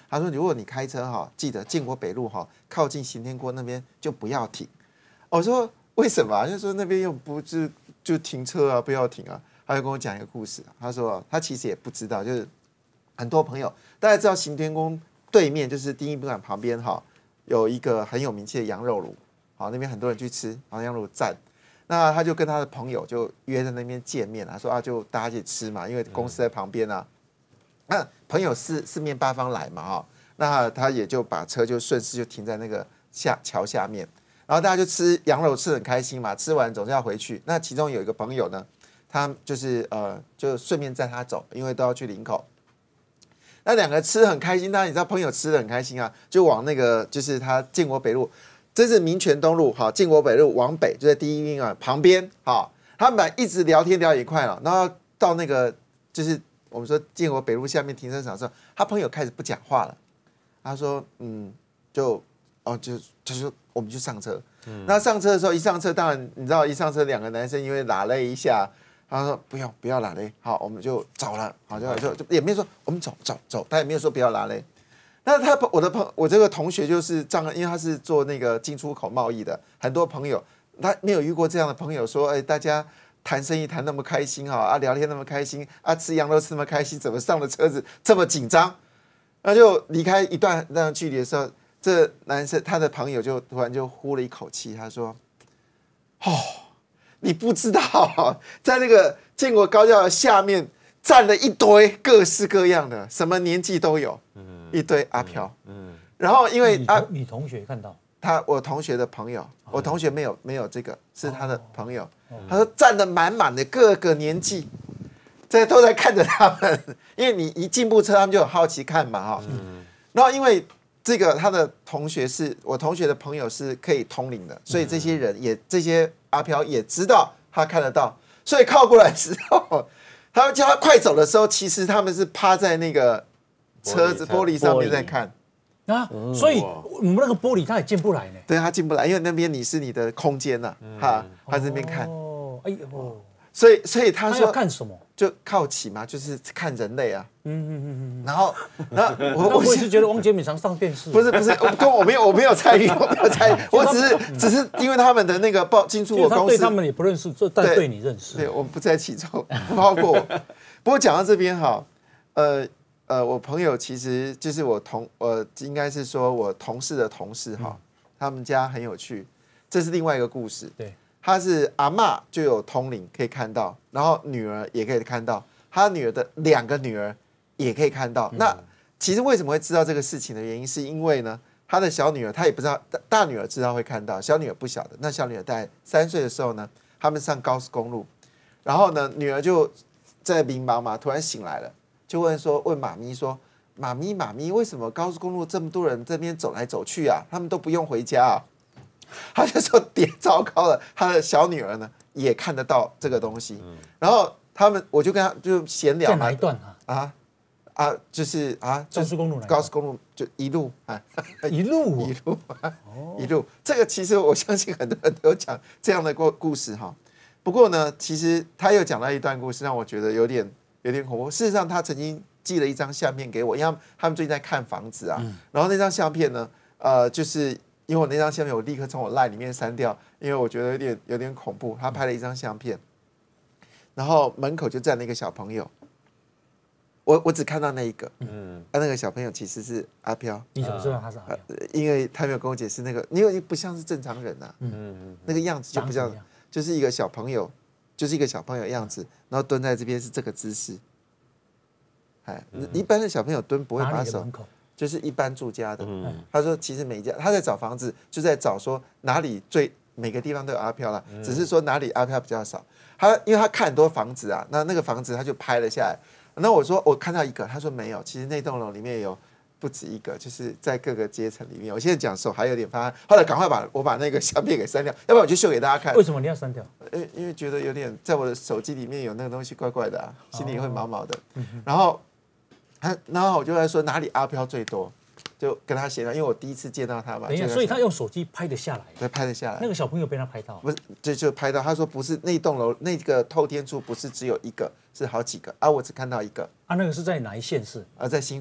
Speaker 5: 他说如果你开车哈，记得建国北路哈，靠近行天宫那边就不要停。我说为什么？就说那边又不是就停车啊，不要停啊。他就跟我讲一个故事，他说他其实也不知道，就是很多朋友大家知道行天宫对面就是第一宾馆旁边哈，有一个很有名气的羊肉炉，好那边很多人去吃，羊肉炉站。那他就跟他的朋友就约在那边见面，他说啊，就大家一起吃嘛，因为公司在旁边啊。那朋友四面八方来嘛，哈，那他也就把车就顺势就停在那个桥下面，然后大家就吃羊肉，吃得很开心嘛，吃完总是要回去。那其中有一个朋友呢，他就是就顺便载他走，因为都要去林口。那两个吃得很开心，当然你知道朋友吃得很开心啊，就往那个就是他建国北路。这是民权东路，哈，建国北路往北就在第一宾馆旁边，哈，他们一直聊天聊一块了，然后到那个就是我们说建国北路下面停车场的时候，他朋友开始不讲话了，他说，就说我们就上车，那上车的时候一上车，当然你知道一上车两个男生因为拉了一下，他说不要拉嘞，好，我们就走了，好就也没有说我们走，他也没有说不要拉嘞。那我这个同学就是这样，因为他是做那个进出口贸易的，很多朋友他没有遇过这样的朋友说，大家谈生意谈那么开心啊，聊天那么开心啊，吃羊肉吃那么开心，怎么上了车子这么紧张？那就离开一段那样距离的时候，这男生他的朋友就突然就呼了一口气，他说：“哦，你不知道，在那个建国高架的下面。”站了一堆各式各样的，什么年纪都有，一堆阿飘，然后因为
Speaker 1: 你同学看到
Speaker 5: 我同学的朋友，我同学没有这个，是他的朋友，他说站得满满的各个年纪，这都在看着他们，因为你一进部车，他们就很好奇看嘛哈，然后因为这个他的同学是我同学的朋友是可以通灵的，所以这些人这些阿飘也知道他看得到，所以靠过来之后。他们叫他快走的时候，其实他们是趴在那个车子玻璃上面在看
Speaker 1: 啊，所以我们那个玻璃他也进不来呢。
Speaker 5: 对，他进不来，因为那边是你的空间呐，哈，他这边看。
Speaker 1: 哦，哎呦，
Speaker 5: 所以他说
Speaker 1: 要看什么？
Speaker 5: 就好奇嘛，就是看人类啊。然后
Speaker 1: 我也是觉得汪杰明常上电视。
Speaker 5: 不是，我没有参与，我只是因为他们的那个进出口公司，
Speaker 1: 对他们也不认识，但对你认识。
Speaker 5: 对，我不在其中，不包括我。不过讲到这边哈，我朋友其实就是应该是说我同事的同事哈，他们家很有趣，这是另外一个故事。
Speaker 1: 对。
Speaker 5: 他是阿嬷就有通灵可以看到，然后女儿也可以看到，他女儿的2个女儿也可以看到。那其实为什么会知道这个事情的原因，是因为呢，他的小女儿她也不知道，大女儿知道会看到，小女儿不晓得。那小女儿在3岁的时候呢，他们上高速公路，然后呢，女儿就在迷茫嘛，突然醒来了，就问妈咪说：“妈咪，为什么高速公路这么多人这边走来走去啊？他们都不用回家啊？”他就说糟糕了，他的小女儿呢也看得到这个东西，然后我就跟他就闲聊嘛，
Speaker 1: 在哪一段
Speaker 5: 就是高速公路就一路
Speaker 1: 一
Speaker 5: 路，这个其实我相信很多人都有讲这样的故事哈。不过呢，其实他又讲到一段故事，让我觉得有点恐怖。事实上，他曾经寄了一张相片给我，因为他们最近在看房子啊，然后那张相片呢，就是因为我那张相片我立刻从我 LINE 里面删掉，因为我觉得有点恐怖。他拍了一张相片，然后门口就站了一个小朋友，我只看到那一个，那个小朋友其实是阿飘。
Speaker 1: 你怎么知道他是阿飘？
Speaker 5: 因为他没有跟我解释那个，因为不像是正常人啊，那个样子就不像，就是一个小朋友，的样子，然后蹲在这边是这个姿势。一般的小朋友蹲不会把手。就是一般住家的，他说其实每一家他在找房子，就在找说哪里每个地方都有阿飘啦，只是说哪里阿飘比较少。因为他看很多房子啊，那个房子他就拍了下来。那我说我看到一个，他说没有，其实那栋楼里面有不止一个，就是在各个阶层里面。我现在讲手还有点发汗，后来赶快把那个相片给删掉，要不然我就秀给大家看。
Speaker 1: 为什么你要删掉？
Speaker 5: 因为觉得有点在我的手机里面有那个东西怪怪的啊，心里会毛毛的。然后我就在说哪里阿飘最多，就跟他闲聊，因为我第一次见到他嘛。
Speaker 1: 等一下，所以他用手机拍得下来。
Speaker 5: 对，拍得下来。
Speaker 1: 那个小朋友被他拍到。
Speaker 5: 不是，就拍到。他说不是那栋楼那个透天处不是只有一个，是好几个啊，我只看到一个。
Speaker 1: 那个是在哪一县市？
Speaker 5: 在新竹。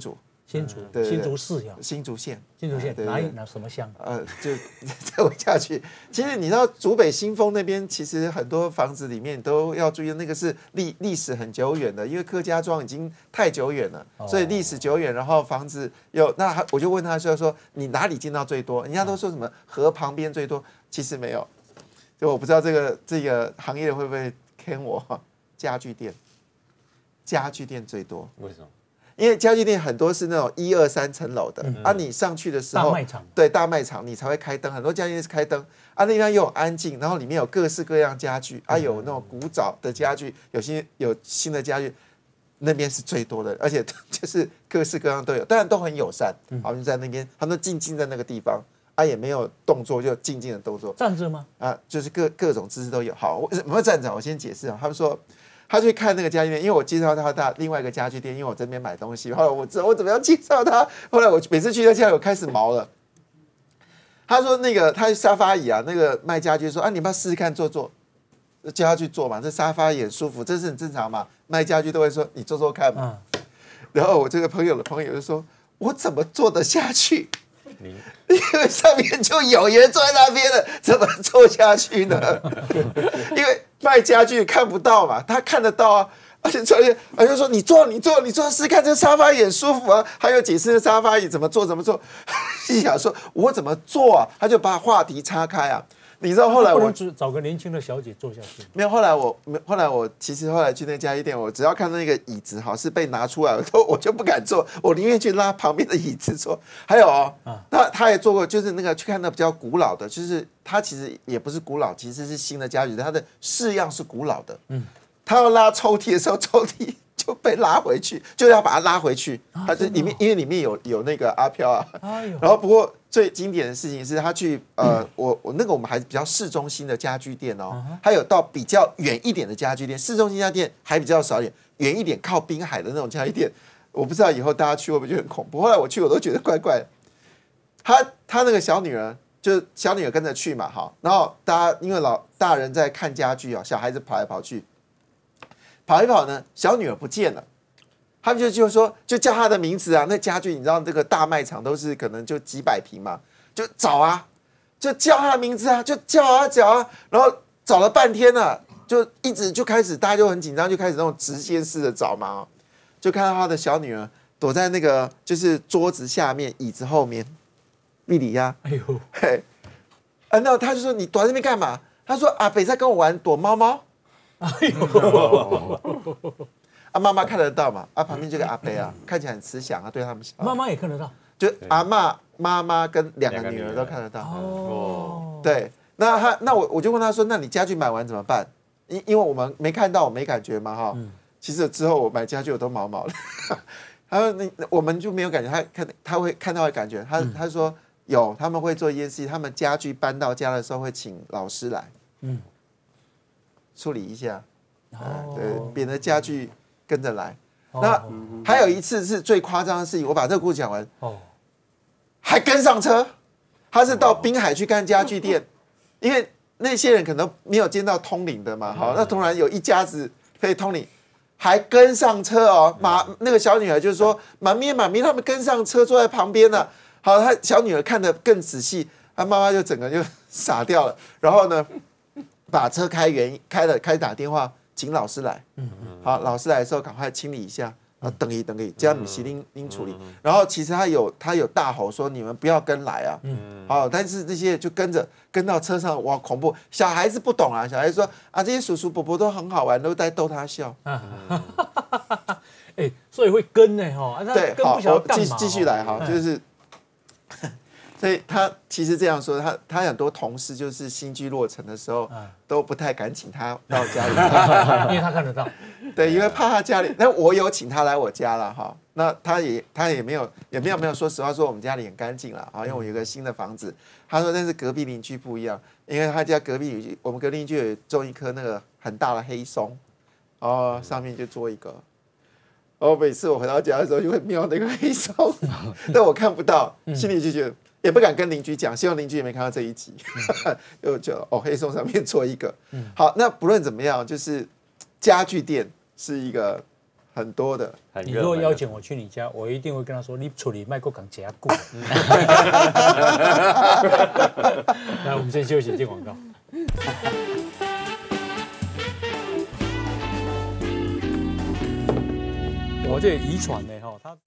Speaker 1: 新竹
Speaker 5: 对对对
Speaker 1: 新竹市呀，
Speaker 5: 新竹县。
Speaker 1: 新竹县
Speaker 5: 对
Speaker 1: 哪什么乡？
Speaker 5: 就再回下去。其实你知道竹北新丰那边，其实很多房子里面都要注意，那个是历史很久远的，因为客家庄已经太久远了，所以历史久远，然后房子我就问他说你哪里见到最多？人家都说什么河旁边最多，其实没有。就我不知道这个行业会不会坑我？家具店最多。
Speaker 3: 为什么？
Speaker 5: 因为家具店很多是那种1、2、3层楼的，你上去的时候，
Speaker 1: 大卖场，
Speaker 5: 对，大卖场你才会开灯，很多家具店是开灯，那地方又很安静，然后里面有各式各样家具，有那种古早的家具，有新的家具，那边是最多的，而且就是各式各样都有，当然都很友善，好像在那边，他们都静在那个地方，也没有动作，就静的动作，
Speaker 1: 站着吗？
Speaker 5: 就是各种姿势都有。好，我没有站着，我先解释啊，他们说。他去看那个家具店，因为我介绍他到另外一个家具店，因为我这边买东西。后来我怎么样介绍他？后来我每次去他家，我开始毛了。他说那个他沙发椅啊，那个卖家具说你不要试试看坐，叫他去坐嘛，这沙发也很舒服，这是很正常嘛。卖家具都会说你坐看嘛。然后我这个朋友的朋友就说，我怎么坐得下去？因为上面就有人坐在那边了，怎么坐下去呢？因为卖家具看不到嘛，他看得到啊。而且就说你坐试看，这沙发也很舒服啊。还有解释的沙发椅怎么坐，心想说我怎么坐啊？他就把话题岔开啊。你知道后来我
Speaker 1: 找个年轻的小姐坐下去。
Speaker 5: 没有，后来我其实后来去那家具店，我只要看到那个椅子是被拿出来，我就不敢坐，我宁愿去拉旁边的椅子坐。还有他也做过，就是那个去看那比较古老的，就是他其实也不是古老，其实是新的家具，它的式样是古老的。他要拉抽屉的时候，抽屉就被拉回去，就要把它拉回去。它这里面因为里面有那个阿飘啊。然后不过最经典的事情是他去我们还是比较市中心的家具店哦，还有到比较远一点的家具店，市中心家具店还比较少一点，远一点靠滨海的那种家具店，我不知道以后大家去会不会觉得很恐怖。后来我去我都觉得怪怪的。他那个小女儿就小女儿跟着去嘛，然后大家因为大人在看家具小孩子跑来跑去。跑一跑呢，小女儿不见了，他们就说就叫她的名字啊。那家具你知道这个大卖场都是可能就几百平嘛，就找啊，就叫她的名字啊，就叫啊，然后找了半天啊，就一直就开始大家就很紧张，就开始那种直线式的找嘛，就看到他的小女儿躲在那个就是桌子下面、椅子后面，莉莉呀，哎呦，嘿，那他就说你躲在那边干嘛？他说阿北在跟我玩躲猫猫。哎呦！妈妈看得到嘛？旁边这个阿伯啊，看起来很慈祥啊，对他们。
Speaker 1: 妈妈也看得到，
Speaker 5: 就阿嬷、妈妈跟2个女儿都看得到。哦，对，那我就问他说：“那你家具买完怎么办？”因为我们没看到，我没感觉嘛，哈。其实之后我买家具我都毛毛了。他说：“我们就没有感觉，他会看到会感觉。他说有，他们会做一件事，他们家具搬到家的时候会请老师来。”处理一下，对，免得家具跟着来。那还有一次是最夸张的事情，我把这个故事讲完，还跟上车，他是到滨海去看家具店，因为那些人可能没有见到通灵的嘛，那突然有一家子可以通灵，还跟上车哦。那个小女孩就是说，妈咪，他们跟上车坐在旁边呢。好，她小女儿看得更仔细，她妈妈就整个就傻掉了。然后呢？把车开始打电话请老师来，好，老师来的时候赶快清理一下，等一，这样不是您处理。然后其实他有大吼说你们不要跟来啊，好，但是这些就跟到车上，哇，恐怖！小孩子不懂啊，小孩子说这些叔叔伯伯都很好玩，都在逗他笑。
Speaker 1: 所以会跟呢哈，
Speaker 5: 对，好，我继续来哈，就是。所以他其实这样说，他很多同事就是新居落成的时候都不太敢请他到家里，
Speaker 1: 因为他看得到。
Speaker 5: 对，因为怕他家里。那我有请他来我家了哈，那他也没有说实话说我们家里很干净了啊，因为我有个新的房子。他说但是隔壁邻居不一样，因为他家隔壁我们隔壁邻居有种一棵那个很大的黑松，上面就做一个。每次我回到家的时候就会瞄那个黑松，但我看不到，心里就觉得。也不敢跟邻居讲，希望邻居也没看到这一集，就觉得黑松上面做一个。好，那不论怎么样，就是家具店是一个很多的。
Speaker 1: 你如果邀请我去你家，我一定会跟他说，你处理麦克港加固。来，我们先休息，接广告。我这遗传呢，哈，他。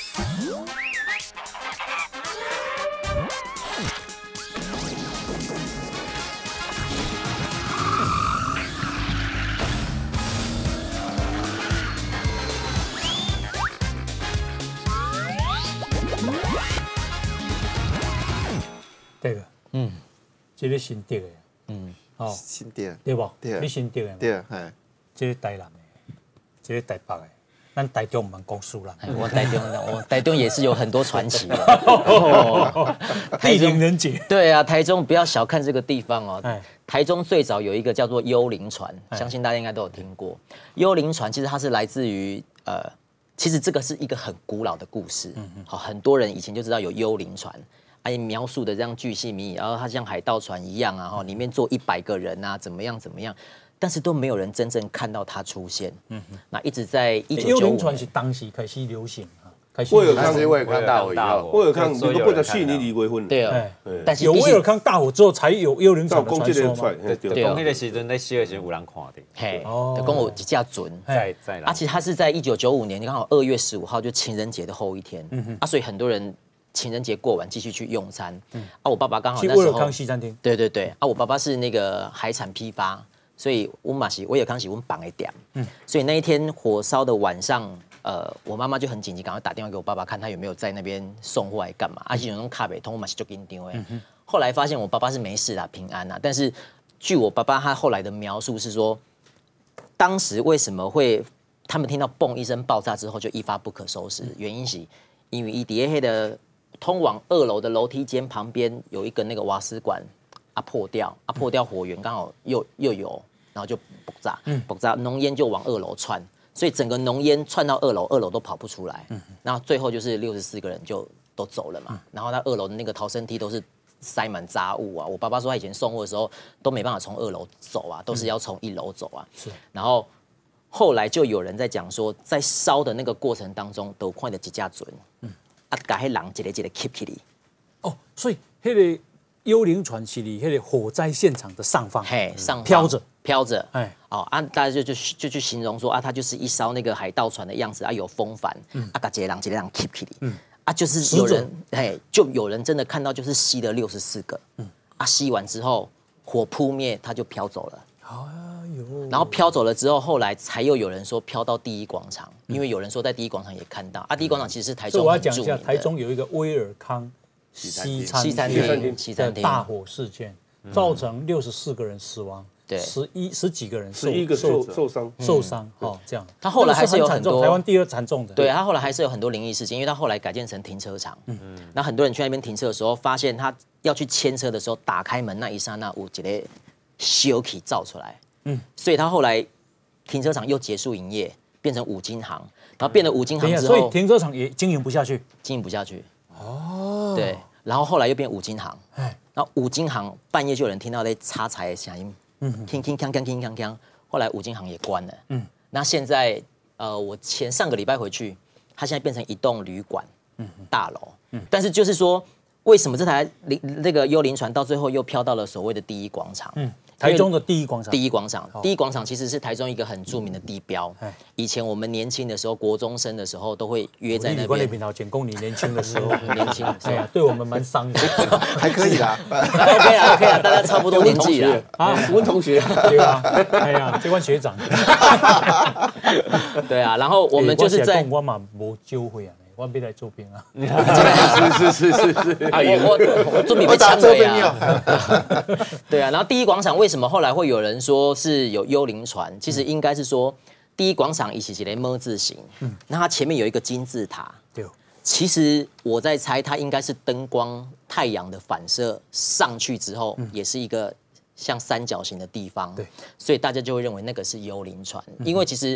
Speaker 1: 这个，这个新竹的，哦，
Speaker 5: 新竹，
Speaker 1: 对不？
Speaker 5: 对，
Speaker 1: 你新竹的，
Speaker 5: 对，哎，
Speaker 1: 这个台南的，这个台北的，咱台中蛮讲书啦。
Speaker 4: 我台中也是有很多传奇的。
Speaker 1: 地灵人杰。
Speaker 4: 对啊，台中不要小看这个地方哦。台中最早有一个叫做幽灵船，相信大家应该都有听过。幽灵船其实它是来自于其实这个是一个很古老的故事。好，很多人以前就知道有幽灵船。描述的这样巨细靡遗，然后它像海盗船一样啊，里面坐100个人啊，怎么样，但是都没有人真正看到它出现。那一直在1995年，
Speaker 1: 幽灵船是当时开始流行啊，开始。
Speaker 3: 威尔康大火以后，
Speaker 2: 威尔康如果84年离婚，
Speaker 4: 对啊，但是
Speaker 1: 有威尔康大火之后才有幽灵船的传说嘛。
Speaker 6: 对，讲迄个时阵在写的时候有人看的。
Speaker 4: 嘿，就讲有一架船
Speaker 6: 在
Speaker 4: 其实它是在1995年，刚好2月15号就情人节的后一天。所以很多人。情人节过完继续去用餐，我爸爸刚好那时候
Speaker 1: 去威尔康西餐厅，
Speaker 4: 对，我爸爸是那个海产批发，所以我嘛是威尔康是我们绑的点，所以那一天火烧的晚上，我妈妈就很紧急，赶快打电话给我爸爸，看他有没有在那边送货来干嘛，而且有那种卡北通，我嘛是就紧张的。后来发现我爸爸是没事啦，平安啦，但是据我爸爸他后来的描述是说，当时为什么会他们听到嘣一声爆炸之后就一发不可收拾，原因是因为底下的。通往2楼的楼梯间旁边有一个那个瓦斯管破掉，火源刚好又有，然后就爆炸，浓烟就往2楼窜，所以整个浓烟窜到2楼，2楼都跑不出来。然后最后就是64个人就都走了嘛。然后他2楼的那个逃生梯都是塞满杂物啊。我爸爸说他以前送货的时候都没办法从2楼走啊，都是要从1楼走啊。然后后来就有人在讲说，在烧的那个过程当中，都看到一架船。把迄人一个吸起来。
Speaker 1: 哦，所以那个幽灵船是离那个火灾现场的上方，
Speaker 4: 上
Speaker 1: 飘着，
Speaker 4: 大家就去形容说它就是一艘那个海盗船的样子有风帆，把一个人吸起来，就是有人，就有人真的看到就是吸了64个，吸完之后火扑灭，它就飘走了。然后飘走了之后，后来才又有人说飘到第1广场，因为有人说在第1广场也看到第1广场其实是台中很著名的。我要讲一下，
Speaker 1: 台中有一个威尔康西餐厅大火事件，造成64个人死亡，对，10几个人
Speaker 2: 11个受伤，
Speaker 1: 这样。
Speaker 4: 他后来还是有很多
Speaker 1: 台湾第2惨重的，
Speaker 4: 对他后来还是有很多灵异事件，因为他后来改建成停车场，那很多人去那边停车的时候，发现他要去牵车的时候，打开门那一刹那，有一个烧气照出来。所以他后来停车场又结束营业，变成5金行，然后变了5金行之后，
Speaker 1: 所以停车场也经营不下去。
Speaker 4: 哦，对，然后后来又变5金行，然后5金行半夜就有人听到在插柴的声音，铿，后来5金行也关了。那现在我上个礼拜回去，它现在变成一栋旅馆大楼，但是就是说，为什么这台那个幽灵船到最后又飘到了所谓的第1广场？
Speaker 1: 台中的第一广场，
Speaker 4: 第一广场其实是台中一个很著名的地标。以前我们年轻的时候，国中生的时候，都会约在那边。管理
Speaker 1: 频道仅供你年轻的时候，
Speaker 4: 哎
Speaker 1: 呀，对我们蛮伤的。
Speaker 5: 还可以啦
Speaker 4: ，OK 啦，大家差不多年纪了
Speaker 2: 啊，温同学，
Speaker 1: 对啊，哎呀，这关学长。
Speaker 4: 对啊，然后我们就是在
Speaker 1: 我嘛无酒会啊。我别来周边啊！
Speaker 3: 是，
Speaker 4: 我准备被枪的呀。对啊，然后第1广场为什么后来会有人说是有幽灵船？其实应该是说第1广场一起来么字形，那它前面有一个金字塔。对，其实我在猜，它应该是灯光、太阳的反射上去之后，也是一个像三角形的地方。对，所以大家就会认为那个是幽灵船，因为其实。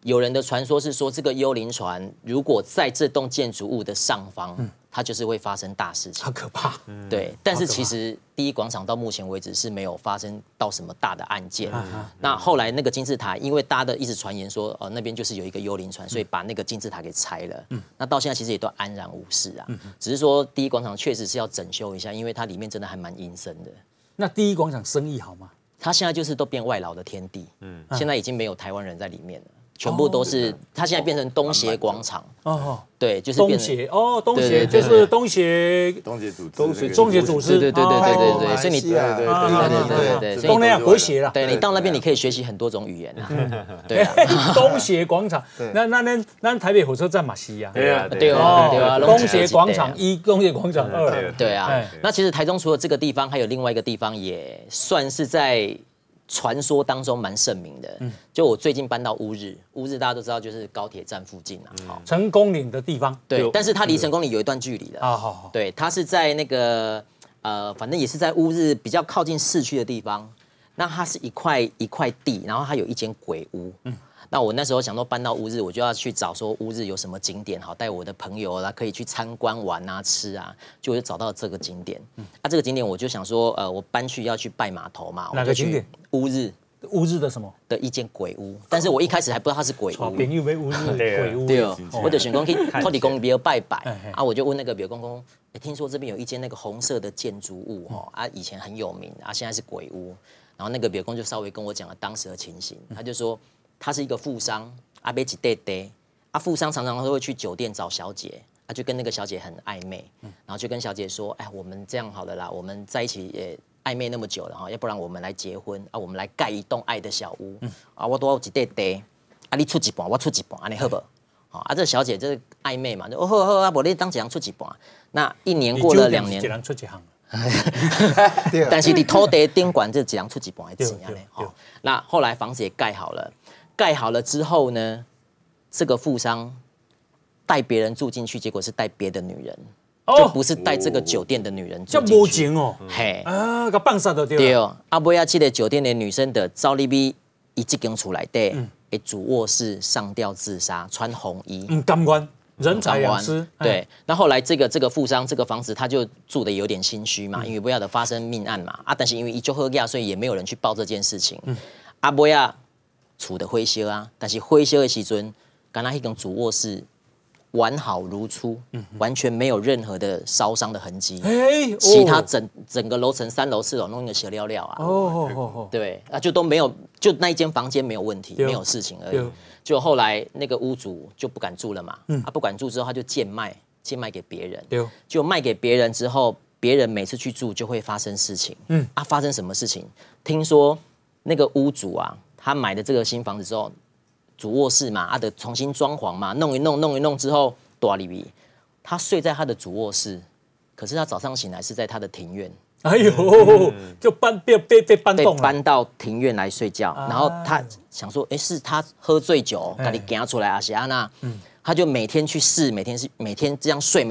Speaker 4: 有人的传说是说，这个幽灵船如果在这栋建筑物的上方，它就是会发生大事情，
Speaker 1: 好可怕。
Speaker 4: 对，但是其实第一广场到目前为止是没有发生到什么大的案件。那后来那个金字塔，因为大家的一直传言说，那边就是有一个幽灵船，所以把那个金字塔给拆了。那到现在其实也都安然无事啊。只是说第一广场确实是要整修一下，因为它里面真的还蛮阴森的。
Speaker 1: 那第一广场生意好吗？
Speaker 4: 它现在就是都变外劳的天地，现在已经没有台湾人在里面了。全部都是，它现在变成东协广场哦，对，就是
Speaker 1: 东协哦，东协就是东协组织，
Speaker 4: 对，所以你对，
Speaker 1: 东南亚国协啦，
Speaker 4: 对你到那边你可以学习很多种语言啊，对啊，
Speaker 1: 东协广场，那台北火车站嘛西呀，
Speaker 4: 对啊，
Speaker 1: 东协广场1、东协广场2，
Speaker 4: 对啊，那其实台中除了这个地方，还有另外一个地方也算是在传说当中蛮盛名的，就我最近搬到乌日大家都知道就是高铁站附近啊，
Speaker 1: 成功岭的地方，
Speaker 4: 对，但是它离成功岭有一段距离的，好，对，它是在那个反正也是在乌日比较靠近市区的地方，那它是一块地，然后它有一间鬼屋，那我那时候想说搬到乌日，我就要去找说乌日有什么景点好，带我的朋友啦可以去参观玩啊吃啊，就我就找到这个景点。这个景点我就想说，我搬去要去拜码头嘛。
Speaker 1: 哪个景点？
Speaker 4: 乌日
Speaker 1: 的什么？
Speaker 4: 的一间鬼屋，但是我一开始还不知道它是鬼屋。
Speaker 1: 朋友要乌日鬼屋。
Speaker 4: 对哦，我就想讲去土地公庙拜拜啊，我就问那个庙公公，听说这边有一间那个红色的建筑物以前很有名啊，现在是鬼屋。然后那个庙公就稍微跟我讲了当时的情形，他就说。他是一个富商，买一袋袋，富商常常都会去酒店找小姐，就跟那个小姐很暧昧，然后就跟小姐说，哎，我们这样好了啦，我们在一起也暧昧那么久了哈，要不然我们来结婚我们来盖一栋爱的小屋我多一袋袋，你出一半，我出一半，你好不好？这小姐就是暧昧嘛，就好，我你当一人出一半。那1年过了2年，
Speaker 1: 一人出一行。
Speaker 4: 但是你土地顶管这一人出一半的钱那后来房子也盖好了。盖好了之后呢，这个富商带别人住进去，结果是带别的女人，就不是带这个酒店的女人住进去。
Speaker 1: 这无情哦，
Speaker 4: 嘿，
Speaker 1: 个放杀就对了。
Speaker 4: 对哦，尾仔这个酒店的女生的赵丽碧，伊这间厝内底的主卧室上吊自杀，穿红衣。
Speaker 1: 甘愿人财两失。
Speaker 4: 对，那后来这个富商这个房子他就住的有点心虚嘛，因为不要的发生命案嘛但是因为伊就喝假，所以也没有人去报这件事情。尾仔。厝的灰修啊，但是灰修的时阵，刚那一间主卧室完好如初，完全没有任何的烧伤的痕迹。其他整个楼层3楼4楼弄一个血料料对就都没有，就那一间房间没有问题，没有事情而已。就后来那个屋主就不敢住了嘛，不敢住之后他就贱卖给别人，就卖给别人之后，别人每次去住就会发生事情。发生什么事情？听说那个屋主啊。他买的这个新房子之后，主卧室嘛，得重新装潢嘛，弄一弄之后，大里比他睡在他的主卧室，可是他早上醒来是在他的庭院。
Speaker 1: 哎呦，就被搬动了，
Speaker 4: 被搬到庭院来睡觉。然后他想说，是他喝醉酒，把你赶出来啊，是安娜。他就每天去试，每天这样睡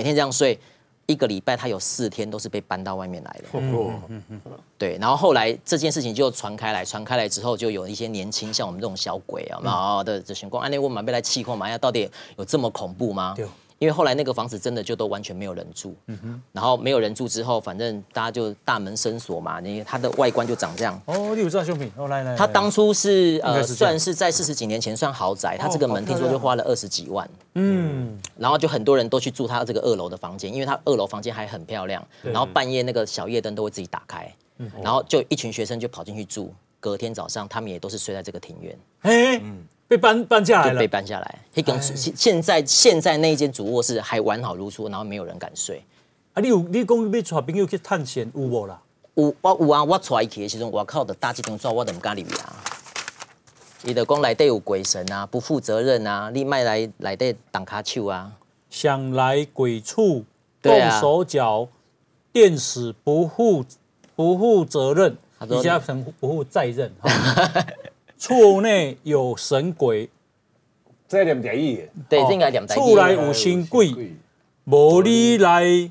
Speaker 4: ，1个礼拜他有4天都是被搬到外面来的。对，然后后来这件事情就传开来之后，就有一些年轻像我们这种小鬼的选光，我们被来气控嘛，到底有这么恐怖吗？因为后来那个房子真的就都完全没有人住，然后没有人住之后，反正大家就大门深锁嘛，它的外观就长这样。
Speaker 1: 你有这样修品？来，
Speaker 4: 它当初是算是在40几年前算豪宅，它这个门听说就花了20几万，然后就很多人都去住它这个2楼的房间，因为它2楼房间还很漂亮，然后半夜那个小夜灯都会自己打开，然后就一群学生就跑进去住，隔天早上他们也都是睡在这个庭院。
Speaker 1: 被搬下来了，
Speaker 4: 被搬下来。现在那一间主卧室还完好如初，然后没有人敢睡。
Speaker 1: 你讲要带朋友去探险有无啦？
Speaker 4: 有啊，我带伊去的时阵，外口就搭这张纸，我就唔敢入去啊。伊就讲内底有鬼神啊，不负责任啊，你莫来内底动骹手啊。
Speaker 1: 想来鬼畜动手脚，电死不负责任，以下成不负再任。厝内有神鬼，
Speaker 2: 这念台语。
Speaker 4: 对，这应该念台语。
Speaker 1: 厝内有神鬼，无你来。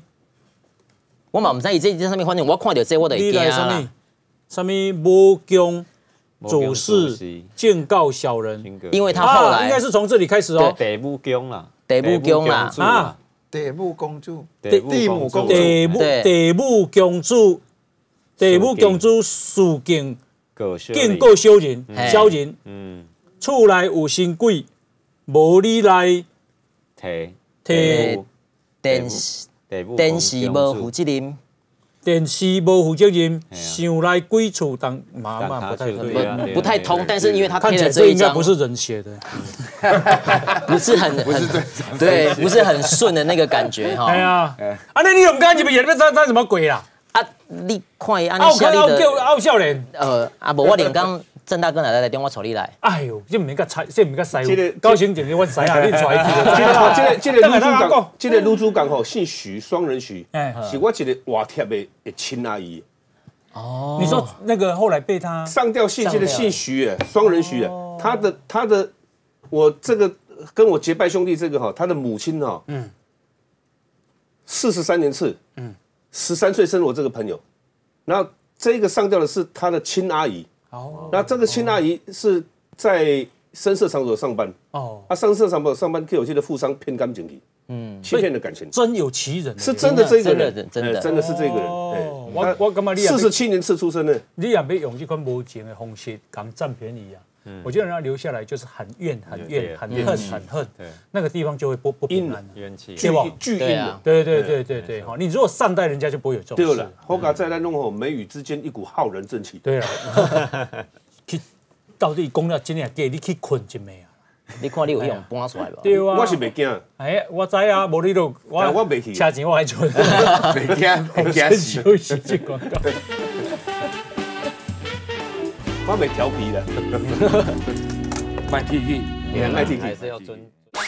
Speaker 4: 我嘛唔知伊这上面反正我看到这我就会惊啦。
Speaker 1: 什么无姜主事警告小人，
Speaker 4: 因为他后来
Speaker 1: 应该是从这里开始哦。
Speaker 6: 地母宫啦，
Speaker 4: 地母宫啦，
Speaker 1: 啊，
Speaker 5: 地母公主，
Speaker 6: 地母公主，
Speaker 1: 地母公主，地母公主事敬敬告小人，小人，厝内有新鬼，无你来
Speaker 6: 提
Speaker 4: 电视无负责任。
Speaker 1: 电视无负责任，想来鬼厝当妈不太对，
Speaker 4: 不太通，但是因为他
Speaker 1: 看起来这应该不是人写的，
Speaker 4: 不是很对，不是很顺的那个感觉哈。
Speaker 1: 哎呀，那你有刚你们演那当什么鬼啦？
Speaker 4: 啊，你看伊安尼
Speaker 1: 傲
Speaker 4: 写你的
Speaker 1: 傲笑脸，
Speaker 4: 无我连刚郑大哥来电话找你来。
Speaker 1: 哎呦，这唔免甲猜，这唔免甲塞。高兴点，我塞啊，你揣
Speaker 2: 这个女主讲吼，姓徐，双人徐，是我一个外贴的亲阿姨。
Speaker 1: 哦，你说那个后来被他
Speaker 2: 上吊姓这个姓徐诶，双人徐诶，他的我这个跟我结拜兄弟这个哈，他的母亲哈，43年次，13岁生我这个朋友，然后这个上吊的是他的亲阿姨。哦，那这个亲阿姨是在深色场所上班。哦，深色场所上班，有些的富商骗感情去，欺骗的感情，
Speaker 1: 真有其人，
Speaker 2: 是真的这个人，
Speaker 4: 真的
Speaker 2: 是这个人。
Speaker 1: 我感觉你
Speaker 2: 47年次出生的，
Speaker 1: 你也要用这款无情的方式讲占便宜啊。我觉得人家留下来就是很怨、很恨，那个地方就会不平安，
Speaker 6: 怨气，
Speaker 1: 对吧？
Speaker 2: 巨阴的，
Speaker 1: 对，哈，你如果善待人家就不会有这种事。
Speaker 2: 对了，后家再来弄吼，眉宇之间一股浩然正气。
Speaker 1: 对了，去到底讲了真的假？你去困一暝啊？
Speaker 4: 你看你有用搬出来无？
Speaker 1: 对啊，
Speaker 2: 我是袂惊。
Speaker 1: 哎，我知啊，无你都
Speaker 2: 我袂去，
Speaker 1: 车钱我还做，
Speaker 3: 袂惊，
Speaker 1: 休息这广告。
Speaker 2: 我袂调皮的，
Speaker 3: 卖 T T，
Speaker 2: 卖 T T
Speaker 6: 还是要尊。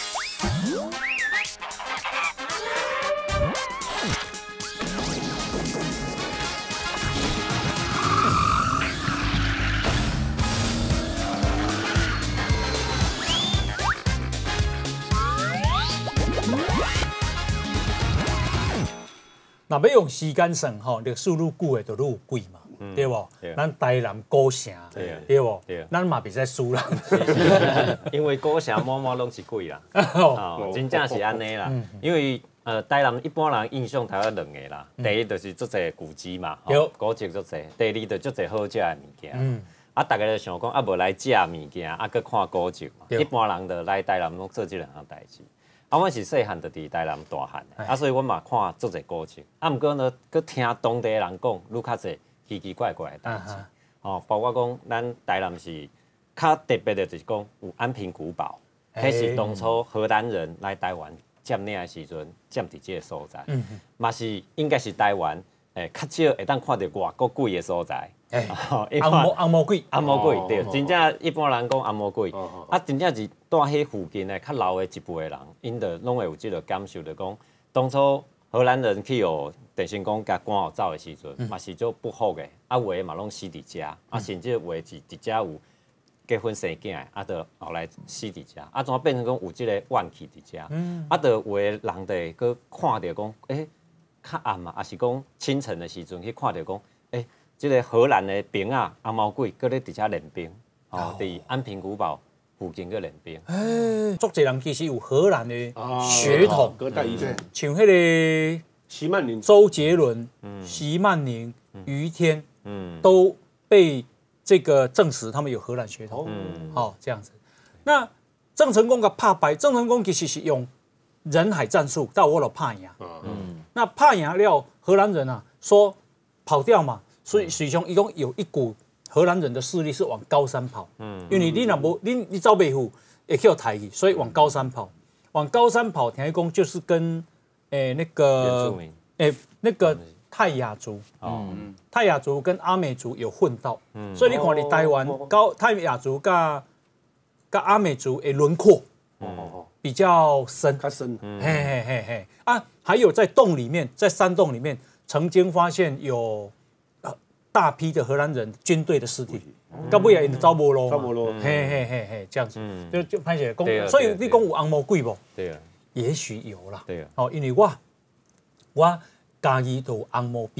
Speaker 1: 那要用时间算吼，历史愈久的就愈有贵嘛。对不？咱台南古城，对不？咱嘛袂使输啦。
Speaker 6: 因为古城满满拢是鬼啦，真正是安尼啦。因为台南一般人印象头有两个啦，第一就是足侪古迹嘛，古迹足侪；第二就足侪好食的物件。大家就想讲无来食物件，搁看古迹嘛。一般人就来台南拢做这两项代志。阮是细汉就伫台南大汉，所以阮嘛看足侪古迹。毋过呢，佮听当地人讲，愈较侪。奇奇怪怪的代志，包括讲咱台南是较特别的，就是讲有安平古堡，迄是当初荷兰人来台湾占领的时阵占伫这个所在，嘛是应该是台湾较少会当看到外国鬼的所在。
Speaker 1: 红魔鬼
Speaker 6: 对，真正一般人讲红魔鬼，真正是住迄附近的较老的一辈的人，因着拢会有即个感受，就讲当初。荷兰人去有电信讲甲赶互走的时阵，嘛是做不好的，有的嘛拢死伫遮，甚至有的是伫遮有结婚生囝的，就后来死伫遮，怎变成讲有即个怨气伫遮，就有的人就会去看到讲，较暗啊，还是讲清晨的时阵去看到讲，即个荷兰的兵啊，红毛鬼，搁咧伫遮练兵，伫安平古堡。附近个练兵，
Speaker 1: 足侪人其实有荷兰的血统，像迄个
Speaker 2: 席曼宁、
Speaker 1: 周杰伦、席曼宁、于天，都被这个证实他们有荷兰血统。好，这样子。那郑成功个拍败，郑成功其实是用人海战术到我了拍赢。那拍赢了荷兰人啊，说跑掉嘛，所以水兄一共有一股。荷兰人的势力是往高山跑，因为你若无你走北湖也可以有台语，所以往高山跑，往高山跑，田公就是跟那个泰雅族，泰雅族跟阿美族有混到，所以你看你台湾泰雅族跟阿美族的轮廓比较深，嘿还有在洞里面，在山洞里面曾经发现有。大批的荷兰人军队的尸体，到尾也招无咯，嘿，这样子，就拍起来讲，所以你讲有红魔鬼不？
Speaker 6: 对啊，
Speaker 1: 也许有啦，对啊，因为我家己都有红魔逼，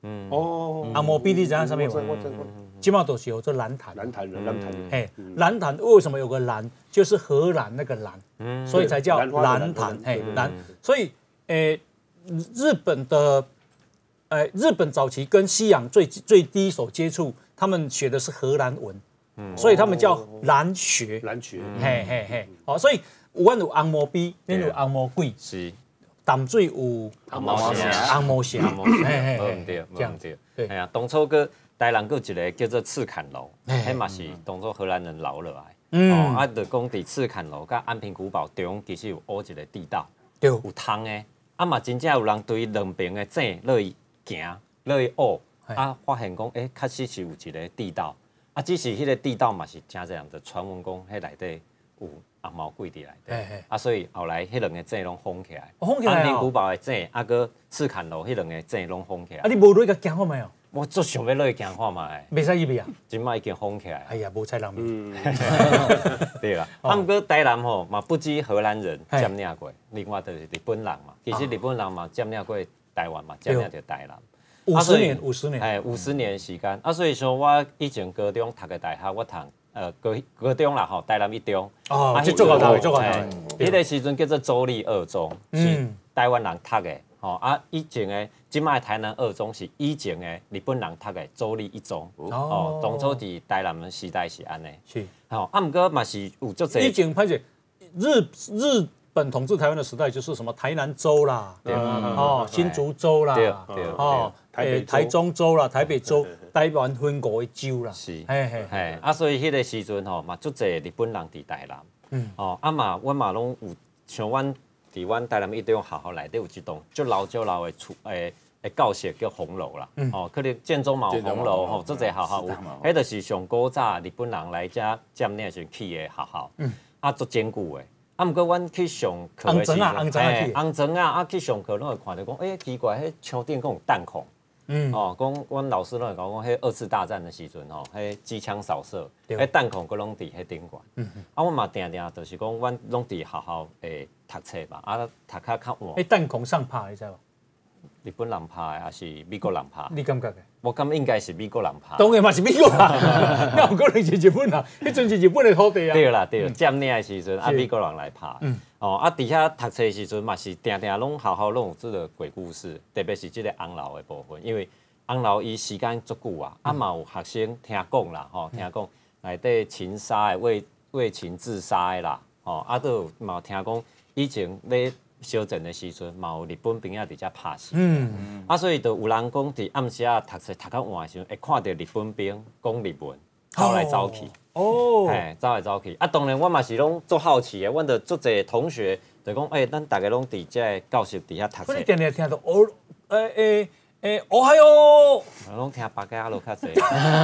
Speaker 2: 哦，
Speaker 1: 红毛笔你知道上面有？
Speaker 2: 我
Speaker 1: 基本上都是有这蓝檀。
Speaker 2: 蓝檀，
Speaker 1: 嘿，蓝檀为什么有个蓝？就是荷兰那个蓝，所以才叫蓝檀。嘿，蓝。所以，日本早期跟西洋最低手接触，他们学的是荷兰文，所以他们叫蓝学。
Speaker 2: 蓝学，
Speaker 1: 嘿，好，所以阮有红毛笔，恁有红毛鬼，
Speaker 6: 是
Speaker 1: 淡水有
Speaker 6: 红毛蛇，
Speaker 1: 红毛蛇，
Speaker 6: 嘿，唔对，
Speaker 1: 这样
Speaker 6: 对，
Speaker 1: 对
Speaker 6: 哎呀，当初个台南有一个叫做赤坎楼，迄嘛是当初荷兰人留落来。啊，就讲伫赤坎楼甲安平古堡中，其实有挖一个地道，有通的。啊嘛，真正有人对两边的井落去行，落去挖，啊，发现讲，确实是有一个地道。啊，只是迄个地道嘛是真侪人就传闻讲，迄内底有红毛鬼伫内底。啊，所以后来迄两个井拢封起来。
Speaker 1: 封起来
Speaker 6: 安平古堡的井，啊个赤坎楼迄两个井拢封起来。
Speaker 1: 啊，你无落去行看没有？
Speaker 6: 我足想要落去行看嘛诶，
Speaker 1: 袂使入去啊！
Speaker 6: 即摆已经封起来。
Speaker 1: 哎呀，无采人民。
Speaker 6: 对啦，啊，毋过台南吼嘛不止荷兰人占领过，另外就是日本人嘛。其实日本人嘛占领过台湾嘛，占领着台南。
Speaker 1: 50年，
Speaker 6: 哎，50年时间。啊，所以说我以前高中读的大学，我读高中啦吼，台南一中。
Speaker 1: 哦，就做高头，做高头。
Speaker 6: 迄个时阵叫做州立二中，是台湾人读的。吼啊，以前的即摆台南二中是以前的日本人读的州立一中。哦，当初伫台南的时代是安尼。
Speaker 1: 是。
Speaker 6: 吼啊，毋过嘛是有足侪。
Speaker 1: 以前歹势，日本统治台湾的时代就是什么台南州啦，哦，新竹州啦，哦，台中州啦，台北州，台湾分5个州啦。
Speaker 6: 是。
Speaker 1: 嘿，
Speaker 6: 啊，所以迄个时阵吼嘛，足侪日本人伫台南。哦，啊嘛，阮嘛拢有像阮。伫阮台南一中学校内底有一栋足老的教室叫红楼啦，哦，可能建中嘛有红楼吼，足侪学校有，迄就是上古早日本人来遮占领时起的学校，啊足坚固的。啊，毋过阮去上课的时阵，红砖啊，去上课拢会看到讲，奇怪，迄墙顶讲有弹孔。哦，讲阮老师拢会讲，迄2次大战的时阵吼，迄机枪扫射，迄弹孔佫拢伫迄顶悬。啊，阮嘛定定就是讲，阮拢伫学校读册嘛，啊读较晚。
Speaker 1: 迄弹孔上拍，你知无？
Speaker 6: 日本人拍的还是美国人拍？
Speaker 1: 你感觉的？
Speaker 6: 我感觉应该是美国人拍。
Speaker 1: 当然嘛是美国人，那有可能是日本人，迄阵是日本的土地啊。
Speaker 6: 对啦，占领的时阵，啊美国人来拍。哦，啊伫遐读册的时阵嘛是定定拢学校拢有这个鬼故事，特别是这个红楼的部分，因为红楼伊时间足久啊，啊嘛有学生听讲啦，吼听讲内底情杀的为情自杀的啦，吼啊都有嘛听讲以前咧。小镇的时阵，嘛有日本兵仔伫遮拍死。啊，所以就有人讲伫暗时啊读册读到晚的时阵，会看到日本兵讲日文，走来走去。哦，嘿，走来走去。啊，当然我嘛是拢足好奇的，阮着足侪同学就讲，咱大家拢伫遮教室底下读册。
Speaker 1: 你定定听到おはよう。
Speaker 6: 拢听八家路较侪。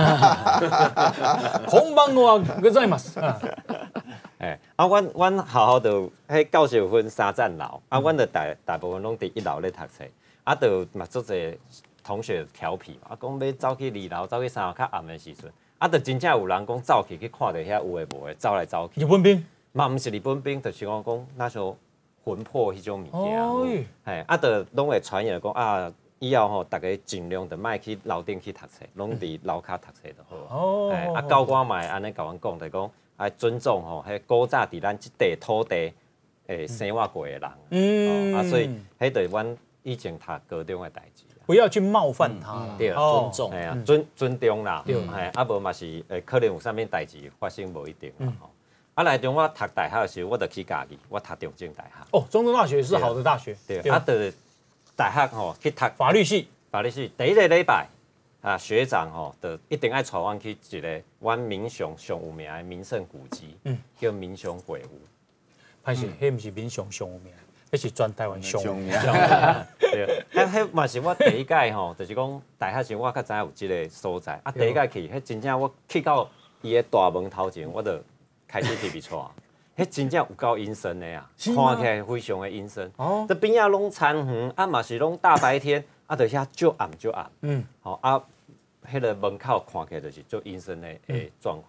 Speaker 1: こんばんはございます。
Speaker 6: 啊，阮学校就迄教室有分3层楼，啊，阮就大部分拢伫1楼咧读册，啊，就嘛足侪同学调皮嘛，讲要走去2楼，走去3楼较暗的时阵，啊，就真正有人讲走去看到遐有诶无诶，走来走去。
Speaker 1: 日本兵？
Speaker 6: 嘛，毋是日本兵，就是讲那种魂魄迄种物件，嘿，啊，就拢会传言讲啊。以后吼，大家尽量就莫去楼顶去读册，拢伫楼骹读册就好。哦，啊，教官嘛会安尼甲阮讲，就讲爱尊重吼，迄古早伫咱即块土地生活过的人。啊，所以迄就是阮以前读高中的代志。
Speaker 1: 不要去冒犯他，
Speaker 6: 对，
Speaker 4: 尊重，
Speaker 6: 哎呀，尊重啦。啊无嘛是可能有啥物代志发生无一定啦吼。啊，来中我读大学的时候，我就去家己，我读中正大学。
Speaker 1: 哦，中正大学是好的大学。
Speaker 6: 对，啊，就。大学吼去读
Speaker 1: 法律系，
Speaker 6: 第一个礼拜啊，学长吼就一定爱带阮去一个阮民雄上有名的名胜古迹，叫民雄鬼屋。
Speaker 1: 歹势，迄毋是民雄上有名，迄是全台湾上有名。
Speaker 6: 对，迄嘛是我第一届吼，就是讲大学时我较知有即个所在。啊，第一届去，迄真正我去到伊的大门头前，我就开始皮喘。迄真正有够阴森的啊，看起来非常的阴森。哦，这边仔拢田园，啊嘛是拢大白天，啊就遐足暗足暗。好啊，迄个门口看起来就是足阴森的状况。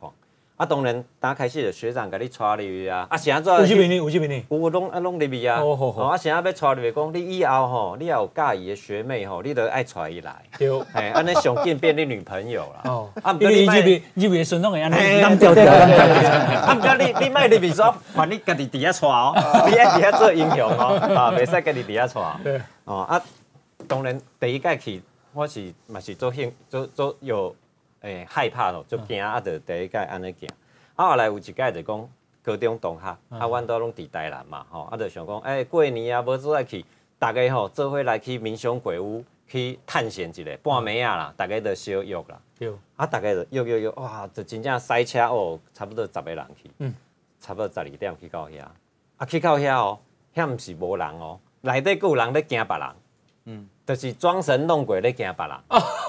Speaker 6: 啊，当然打开始就学长甲你带入去啊，啊是安怎？
Speaker 1: 有这边呢，有这边呢。
Speaker 6: 有拢入去啊。啊是安要带入去讲，你以后吼，你要有介意的学妹吼，你都爱带伊来。对。哎，安尼上紧变你女朋友啦。哦。啊，因为
Speaker 1: 这边孙总会安尼单调调。啊，
Speaker 6: 不过你卖入去说，还你家己伫遐带哦，你爱伫遐做英雄哦，啊，袂使家己伫遐带。对。哦啊，当然第一届去，我是嘛是做有。害怕咯，就惊啊！就第一届安尼行，啊后来有一届就讲高中同学，啊，阮都拢伫台南嘛，吼，啊，就想讲，过年啊，无做来去，大家吼做伙来去民雄鬼屋去探险一下，半暝啊啦，大家就小约啦，对，啊，大家就约，哇，就真正塞车哦，差不多10个人去，差不多12点去到遐，啊，去到遐哦，遐毋是无人哦，内底佫有人咧惊别人，就是装神弄鬼咧惊别人。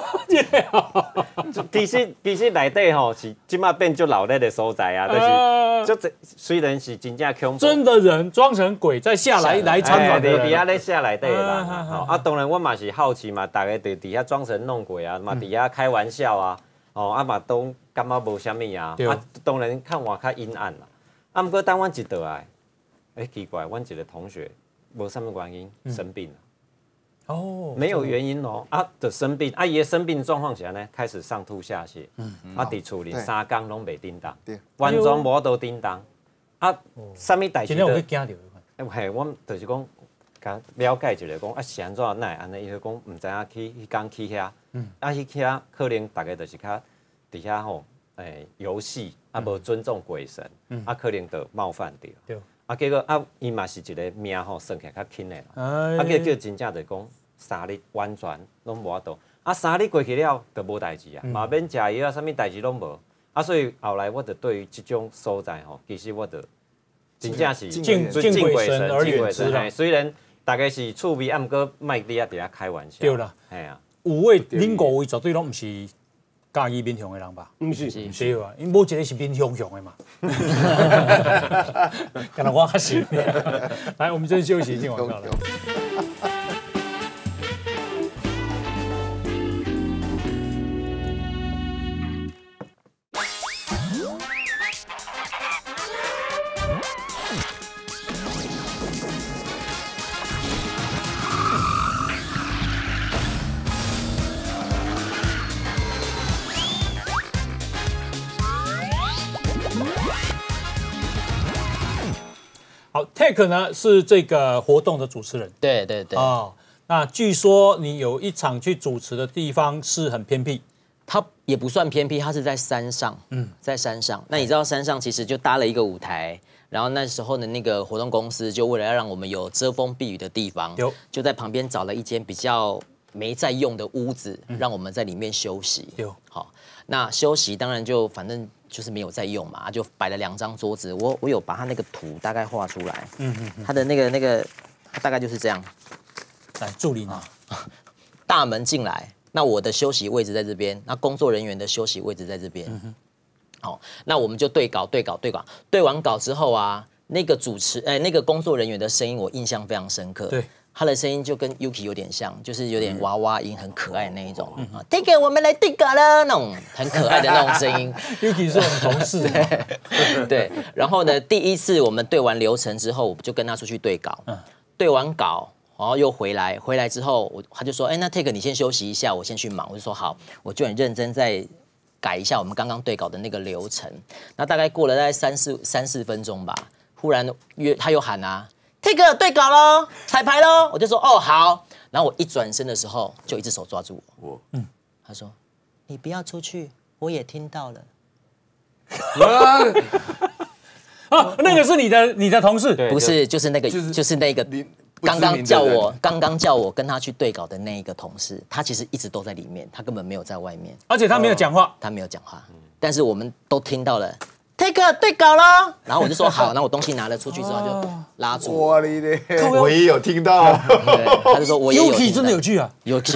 Speaker 6: 其实内底吼是即马变足闹热的所在啊，就是虽然是真正恐怖，
Speaker 1: 真的人装成鬼再下来参团的人，
Speaker 6: 伫遐咧下内底的人啊，当然我嘛是好奇嘛，大家伫遐装神弄鬼啊，嘛伫遐开玩笑啊，啊嘛都感觉无啥物啊，啊当然看换较阴暗啦，啊毋过当阮一倒来，奇怪，阮一个同学无啥物原因生病了。哦，没有原因哦，啊，就生病，啊，伊的生病状况下呢，开始上吐下泻，啊，伫厝里3工拢袂叮当，完全无都叮当，啊，啥物代志？
Speaker 1: 今天有去惊到？
Speaker 6: 嘿，我就是讲，甲了解一下，讲啊是安怎，哪会安尼？伊就讲毋知影去迄工去遐，啊，迄遐可能大家就是较伫遐吼，游戏啊，无尊重鬼神，啊，可能就冒犯到。啊，结果啊，伊嘛是一个命吼算起来较轻的啦。啊，结果真正就讲3日完全拢无法度。啊，3日过去了，就无代志啊，嘛免食药啊，啥物代志拢无。啊，所以后来我就对于即种所在吼，其实我就真正是
Speaker 1: 敬鬼神而远之啦。
Speaker 6: 虽然大家是趣味，啊，毋过莫伫遐开玩笑。
Speaker 1: 对啦，系啊，有位恁5位绝对拢毋是。介意面向的人吧？唔是，对啊，因无一个是面向的嘛。敢若我较是。来，我们先休息，进广告了。好 ，Take 呢是这个活动的主持人。
Speaker 4: 对对对。哦，
Speaker 1: 那据说你有一场去主持的地方是很偏僻，
Speaker 4: 它也不算偏僻，它是在山上。在山上。那你知道山上其实就搭了一个舞台，然后那时候的那个活动公司就为了要让我们有遮风避雨的地方，就在旁边找了一间比较没在用的屋子，让我们在里面休息。好，那休息当然就反正。就是没有在用嘛，就摆了2张桌子。我有把它那个图大概画出来，它的那个，它大概就是这样。
Speaker 1: 来，助理呢？
Speaker 4: 大门进来，那我的休息位置在这边，那工作人员的休息位置在这边。好，那我们就对稿，对完稿之后啊，那个那个工作人员的声音我印象非常深刻。对。他的声音就跟 Yuki 有点像，就是有点娃娃音，很可爱的那一种。Take 我们来对稿了，那种很可爱的那种声音。
Speaker 1: Yuki 是我们同事。
Speaker 4: 对。然后呢，第一次我们对完流程之后，我就跟他出去对稿。对完稿，然后又回来之后，他就说：“那 Take 你先休息一下，我先去忙。”我就说：“好。”我就很认真再改一下我们刚刚对稿的那个流程。那大概过了大概3、4分钟吧，忽然他又喊啊。Take 对稿喽，彩排喽，我就说哦好，然后我一转身的时候，就一只手抓住我，他说你不要出去，我也听到了。
Speaker 1: 那个是你的同事？
Speaker 4: 不是，就是那个刚刚叫我跟他去对稿的那一个同事，他其实一直都在里面，他根本没有在外面，
Speaker 1: 而且他没有讲话，
Speaker 4: 但是我们都听到了。Take 对稿了，然后我就说好，那我东西拿了出去之后就拉住我。
Speaker 5: 我也有听到，
Speaker 4: 他就说我也有。
Speaker 1: Yuki 真的有趣啊，
Speaker 4: 有趣。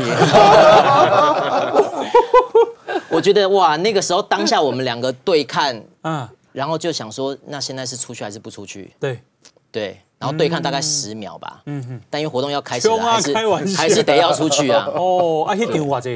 Speaker 4: 我觉得哇，那个时候当下我们2个对看，然后就想说，那现在是出去还是不出去？对，然后对看大概10秒吧，但因为活动要开始了，还是得要出去啊。
Speaker 1: 哦，那场偌济？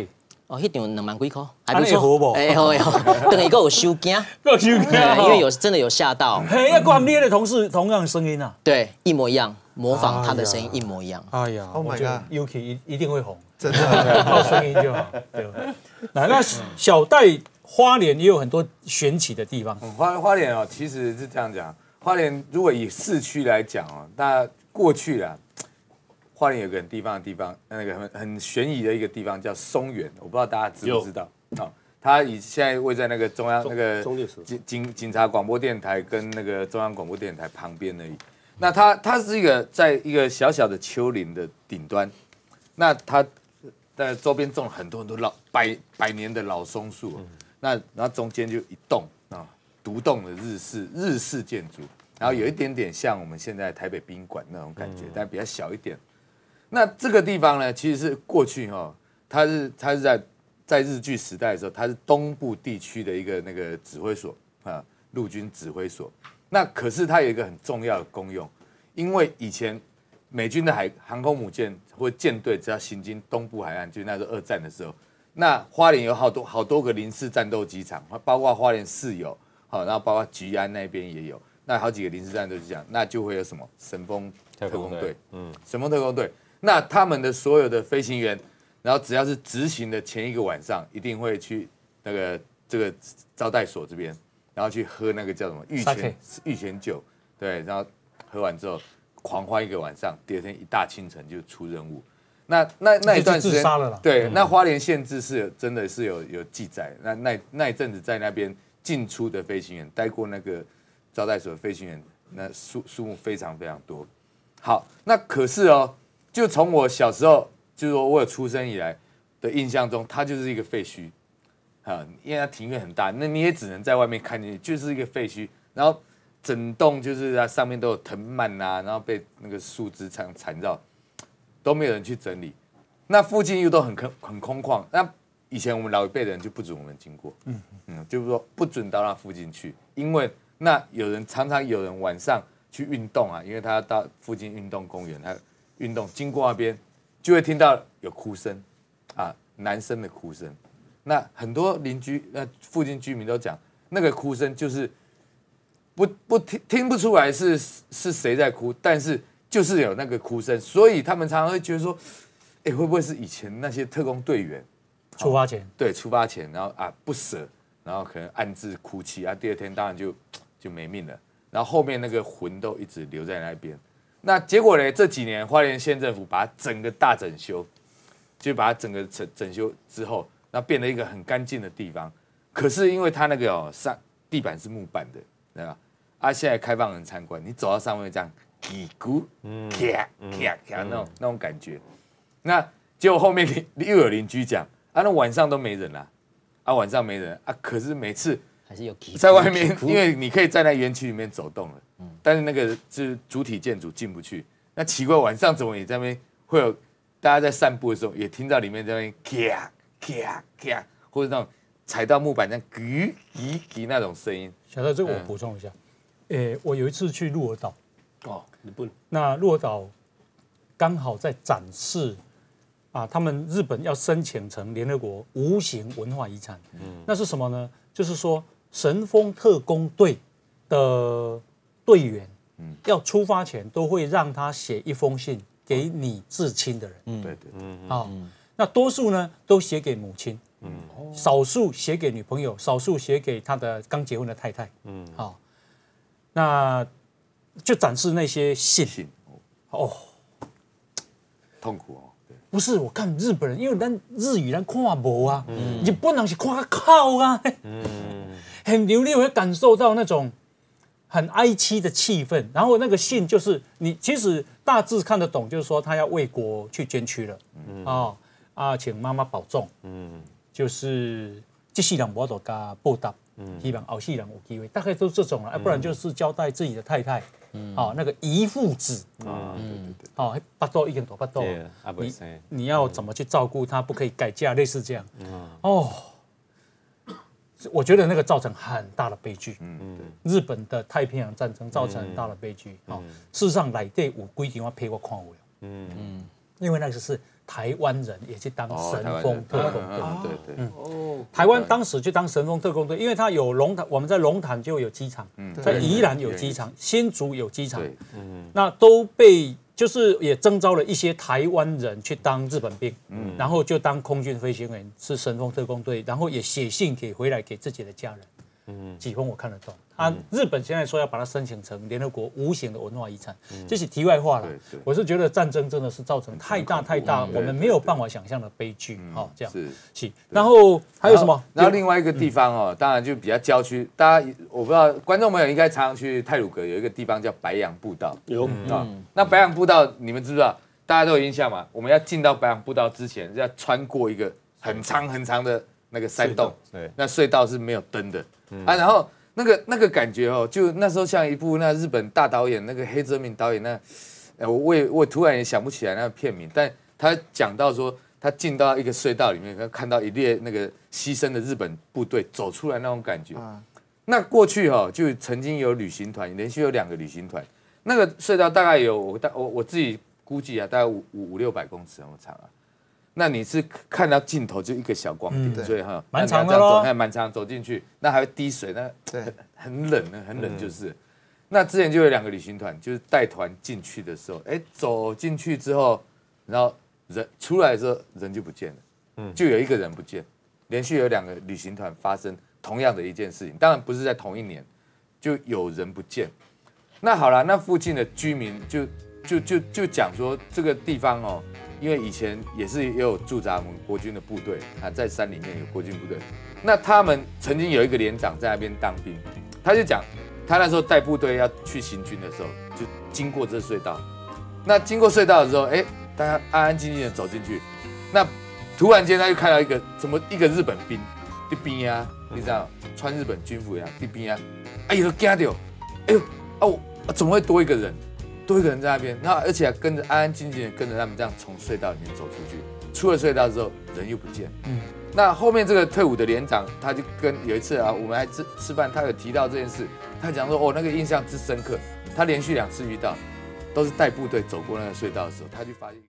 Speaker 4: 哦，迄场2万几块，还
Speaker 1: 不错。
Speaker 4: 哎好，等于够有收惊，
Speaker 1: 够收惊，
Speaker 4: 因为真的有吓到。
Speaker 1: 嘿，要跟你的同事同样的声音啊？
Speaker 4: 对，一模一样，模仿他的声音一模一样。
Speaker 1: 哎呀
Speaker 5: ，Oh my god，
Speaker 1: Yuki 一定会红，
Speaker 5: 真的，
Speaker 1: 靠声音就好。对，那小戴花莲也有很多玄奇的地方。
Speaker 3: 花莲哦，其实是这样讲，花莲如果以市区来讲哦，那过去啊。花莲有个地方，那个很悬疑的一个地方叫松原，我不知道大家知不知道。好，它现在位在那个中央那个警察广播电台跟那个中央广播电台旁边而已。那它是在一个小小的丘陵的顶端，那它在周边种了很多百年的老松树，那然后中间就一栋啊独栋的日式建筑，然后有一点点像我们现在台北宾馆那种感觉，但比较小一点。那这个地方呢，其实是过去它是在日据时代的时候，它是东部地区的一个那个指挥所啊，陆军指挥所。那可是它有一个很重要的功用，因为以前美军的航空母舰或舰队只要行经东部海岸，就那时候2战的时候，那花莲有好多个临时战斗机场，包括花莲市有，好，然后包括菊安那边也有，那好几个临时战斗机场，那就会有什么神风特工队，神风特工队。那他们的所有的飞行员，然后只要是执行的前一个晚上，一定会去这个招待所这边，然后去喝那个叫什么御前酒，对，然后喝完之后狂欢一个晚上，第二天一大清晨就出任务。那一段时间，对，那花莲县志是真的是有记载，那一阵子在那边进出的飞行员，待过那个招待所的飞行员，那数目非常非常多。好，那可是就从我小时候，就是说我有出生以来的印象中，它就是一个废墟，因为它庭院很大，那你也只能在外面看进去，就是一个废墟。然后整栋就是它上面都有藤蔓啊，然后被那个树枝缠绕，都没有人去整理。那附近又都很空旷，那以前我们老一辈的人就不准我们经过，就是说不准到那附近去，因为那常常有人晚上去运动啊，因为他到附近运动公园，他运动经过那边，就会听到有哭声，啊，男生的哭声。那很多邻居、附近居民都讲，那个哭声就是听不出来是谁在哭，但是就是有那个哭声，所以他们常常会觉得说，会不会是以前那些特工队员
Speaker 1: 出发前？
Speaker 3: 对，出发前，然后不舍，然后可能暗自哭泣啊，第二天当然就没命了，然后后面那个魂都一直留在那边。那结果呢？这几年花莲县政府把它整个大整修，就把它整个整修之后，那变成一个很干净的地方。可是因为它那个地板是木板的，对吧？现在开放人参观，你走到上面这样，叽咕，咔那种感觉。那结果后面又有邻居讲，那晚上都没人啦，晚上没人可是每次
Speaker 4: 还是有
Speaker 3: 在外面，因为你可以在那园区里面走动了。但是那个是主体建筑进不去，那奇怪，晚上怎么也在那边会有大家在散步的时候，也听到里面在那边咔，或者那种踩到木板这样叽那种声音。
Speaker 1: 小戴，这个我补充一下，我有一次去鹿儿岛，
Speaker 2: 那
Speaker 1: 鹿儿岛刚好在展示他们日本要申请成联合国无形文化遗产，那是什么呢？就是说神风特工队的队员，要出发前都会让他写一封信给你至亲的人，
Speaker 3: 对，
Speaker 1: 那多数呢都写给母亲，少数写给女朋友，少数写给他的刚结婚的太太，那就展示那些信，
Speaker 3: 痛苦对，
Speaker 1: 不是我看日本人，因为咱日语咱看无啊，日本人是看靠啊，很流利，会感受到那种很哀凄的气氛。然后那个信就是你其实大致看得懂，就是说他要为国去捐躯了，请妈妈保重，就是这世人无法加报答，希望后世人有机会，大概都是这种了，不然就是交代自己的太太，那个遗腹子，巴肚已经大巴肚，你要怎么去照顾他，不可以改嫁，类似这样，我觉得那个造成很大的悲剧。日本的太平洋战争造成很大的悲剧。事实上，内底有几场我陪我看过，因为那个是台湾人也去当神风特工队。
Speaker 3: 对，
Speaker 1: 台湾当时去当神风特工队，因为它有龙潭，我们在龙潭就有机场，在宜兰有机场，新竹有机场，那都被就是也征召了一些台湾人去当日本兵，然后就当空军飞行员，是神风特工队，然后也写信回来给自己的家人。几封我看得懂。日本现在说要把它申请成联合国无形的文化遗产，这是题外话了。我是觉得战争真的是造成太大我们没有办法想象的悲剧。这样是。然后还有什么？
Speaker 3: 然后另外一个地方哦，当然就比较郊区，大家我不知道观众朋友应该常常去太鲁阁有一个地方叫白杨步道。有啊，那白杨步道你们知不知道？大家都有印象嘛？我们要进到白杨步道之前，要穿过一个很长的那个山洞，那隧道是没有灯的。然后那个感觉哦，就那时候像一部那日本大导演那个黑泽明导演我突然也想不起来那个片名，但他讲到说他进到一个隧道里面，他看到一列那个牺牲的日本部队走出来那种感觉。那过去就曾经有旅行团，连续有2个旅行团，那个隧道大概有我自己估计啊，大概500-600公尺那么长啊。那你是看到尽头就一个小光点，所以
Speaker 1: 蛮长的咯，
Speaker 3: 蛮长，走进去那还会滴水，那很冷就是。那之前就有2个旅行团，就是带团进去的时候，走进去之后，然后人出来的时候人就不见了，就有一个人不见，连续有2个旅行团发生同样的一件事情，当然不是在同一年，就有人不见。那好了，那附近的居民就讲说这个地方哦。因为以前也有驻扎我们国军的部队啊，在山里面有国军部队。那他们曾经有一个连长在那边当兵，他就讲，他那时候带部队要去行军的时候，就经过这隧道。那经过隧道的时候，大家安安静静的走进去。那突然间他就看到一个日本兵在边啊，你知道，穿日本军服一样在边啊，就惊到，怎么会多一个人？多一个人在那边，然后而且还跟着安安静静的跟着他们这样从隧道里面走出去，出了隧道之后人又不见。那后面这个退伍的连长他就有一次啊，我们还吃饭，他有提到这件事，他讲说那个印象之深刻，他连续2次遇到，都是带部队走过那个隧道的时候，他就发现。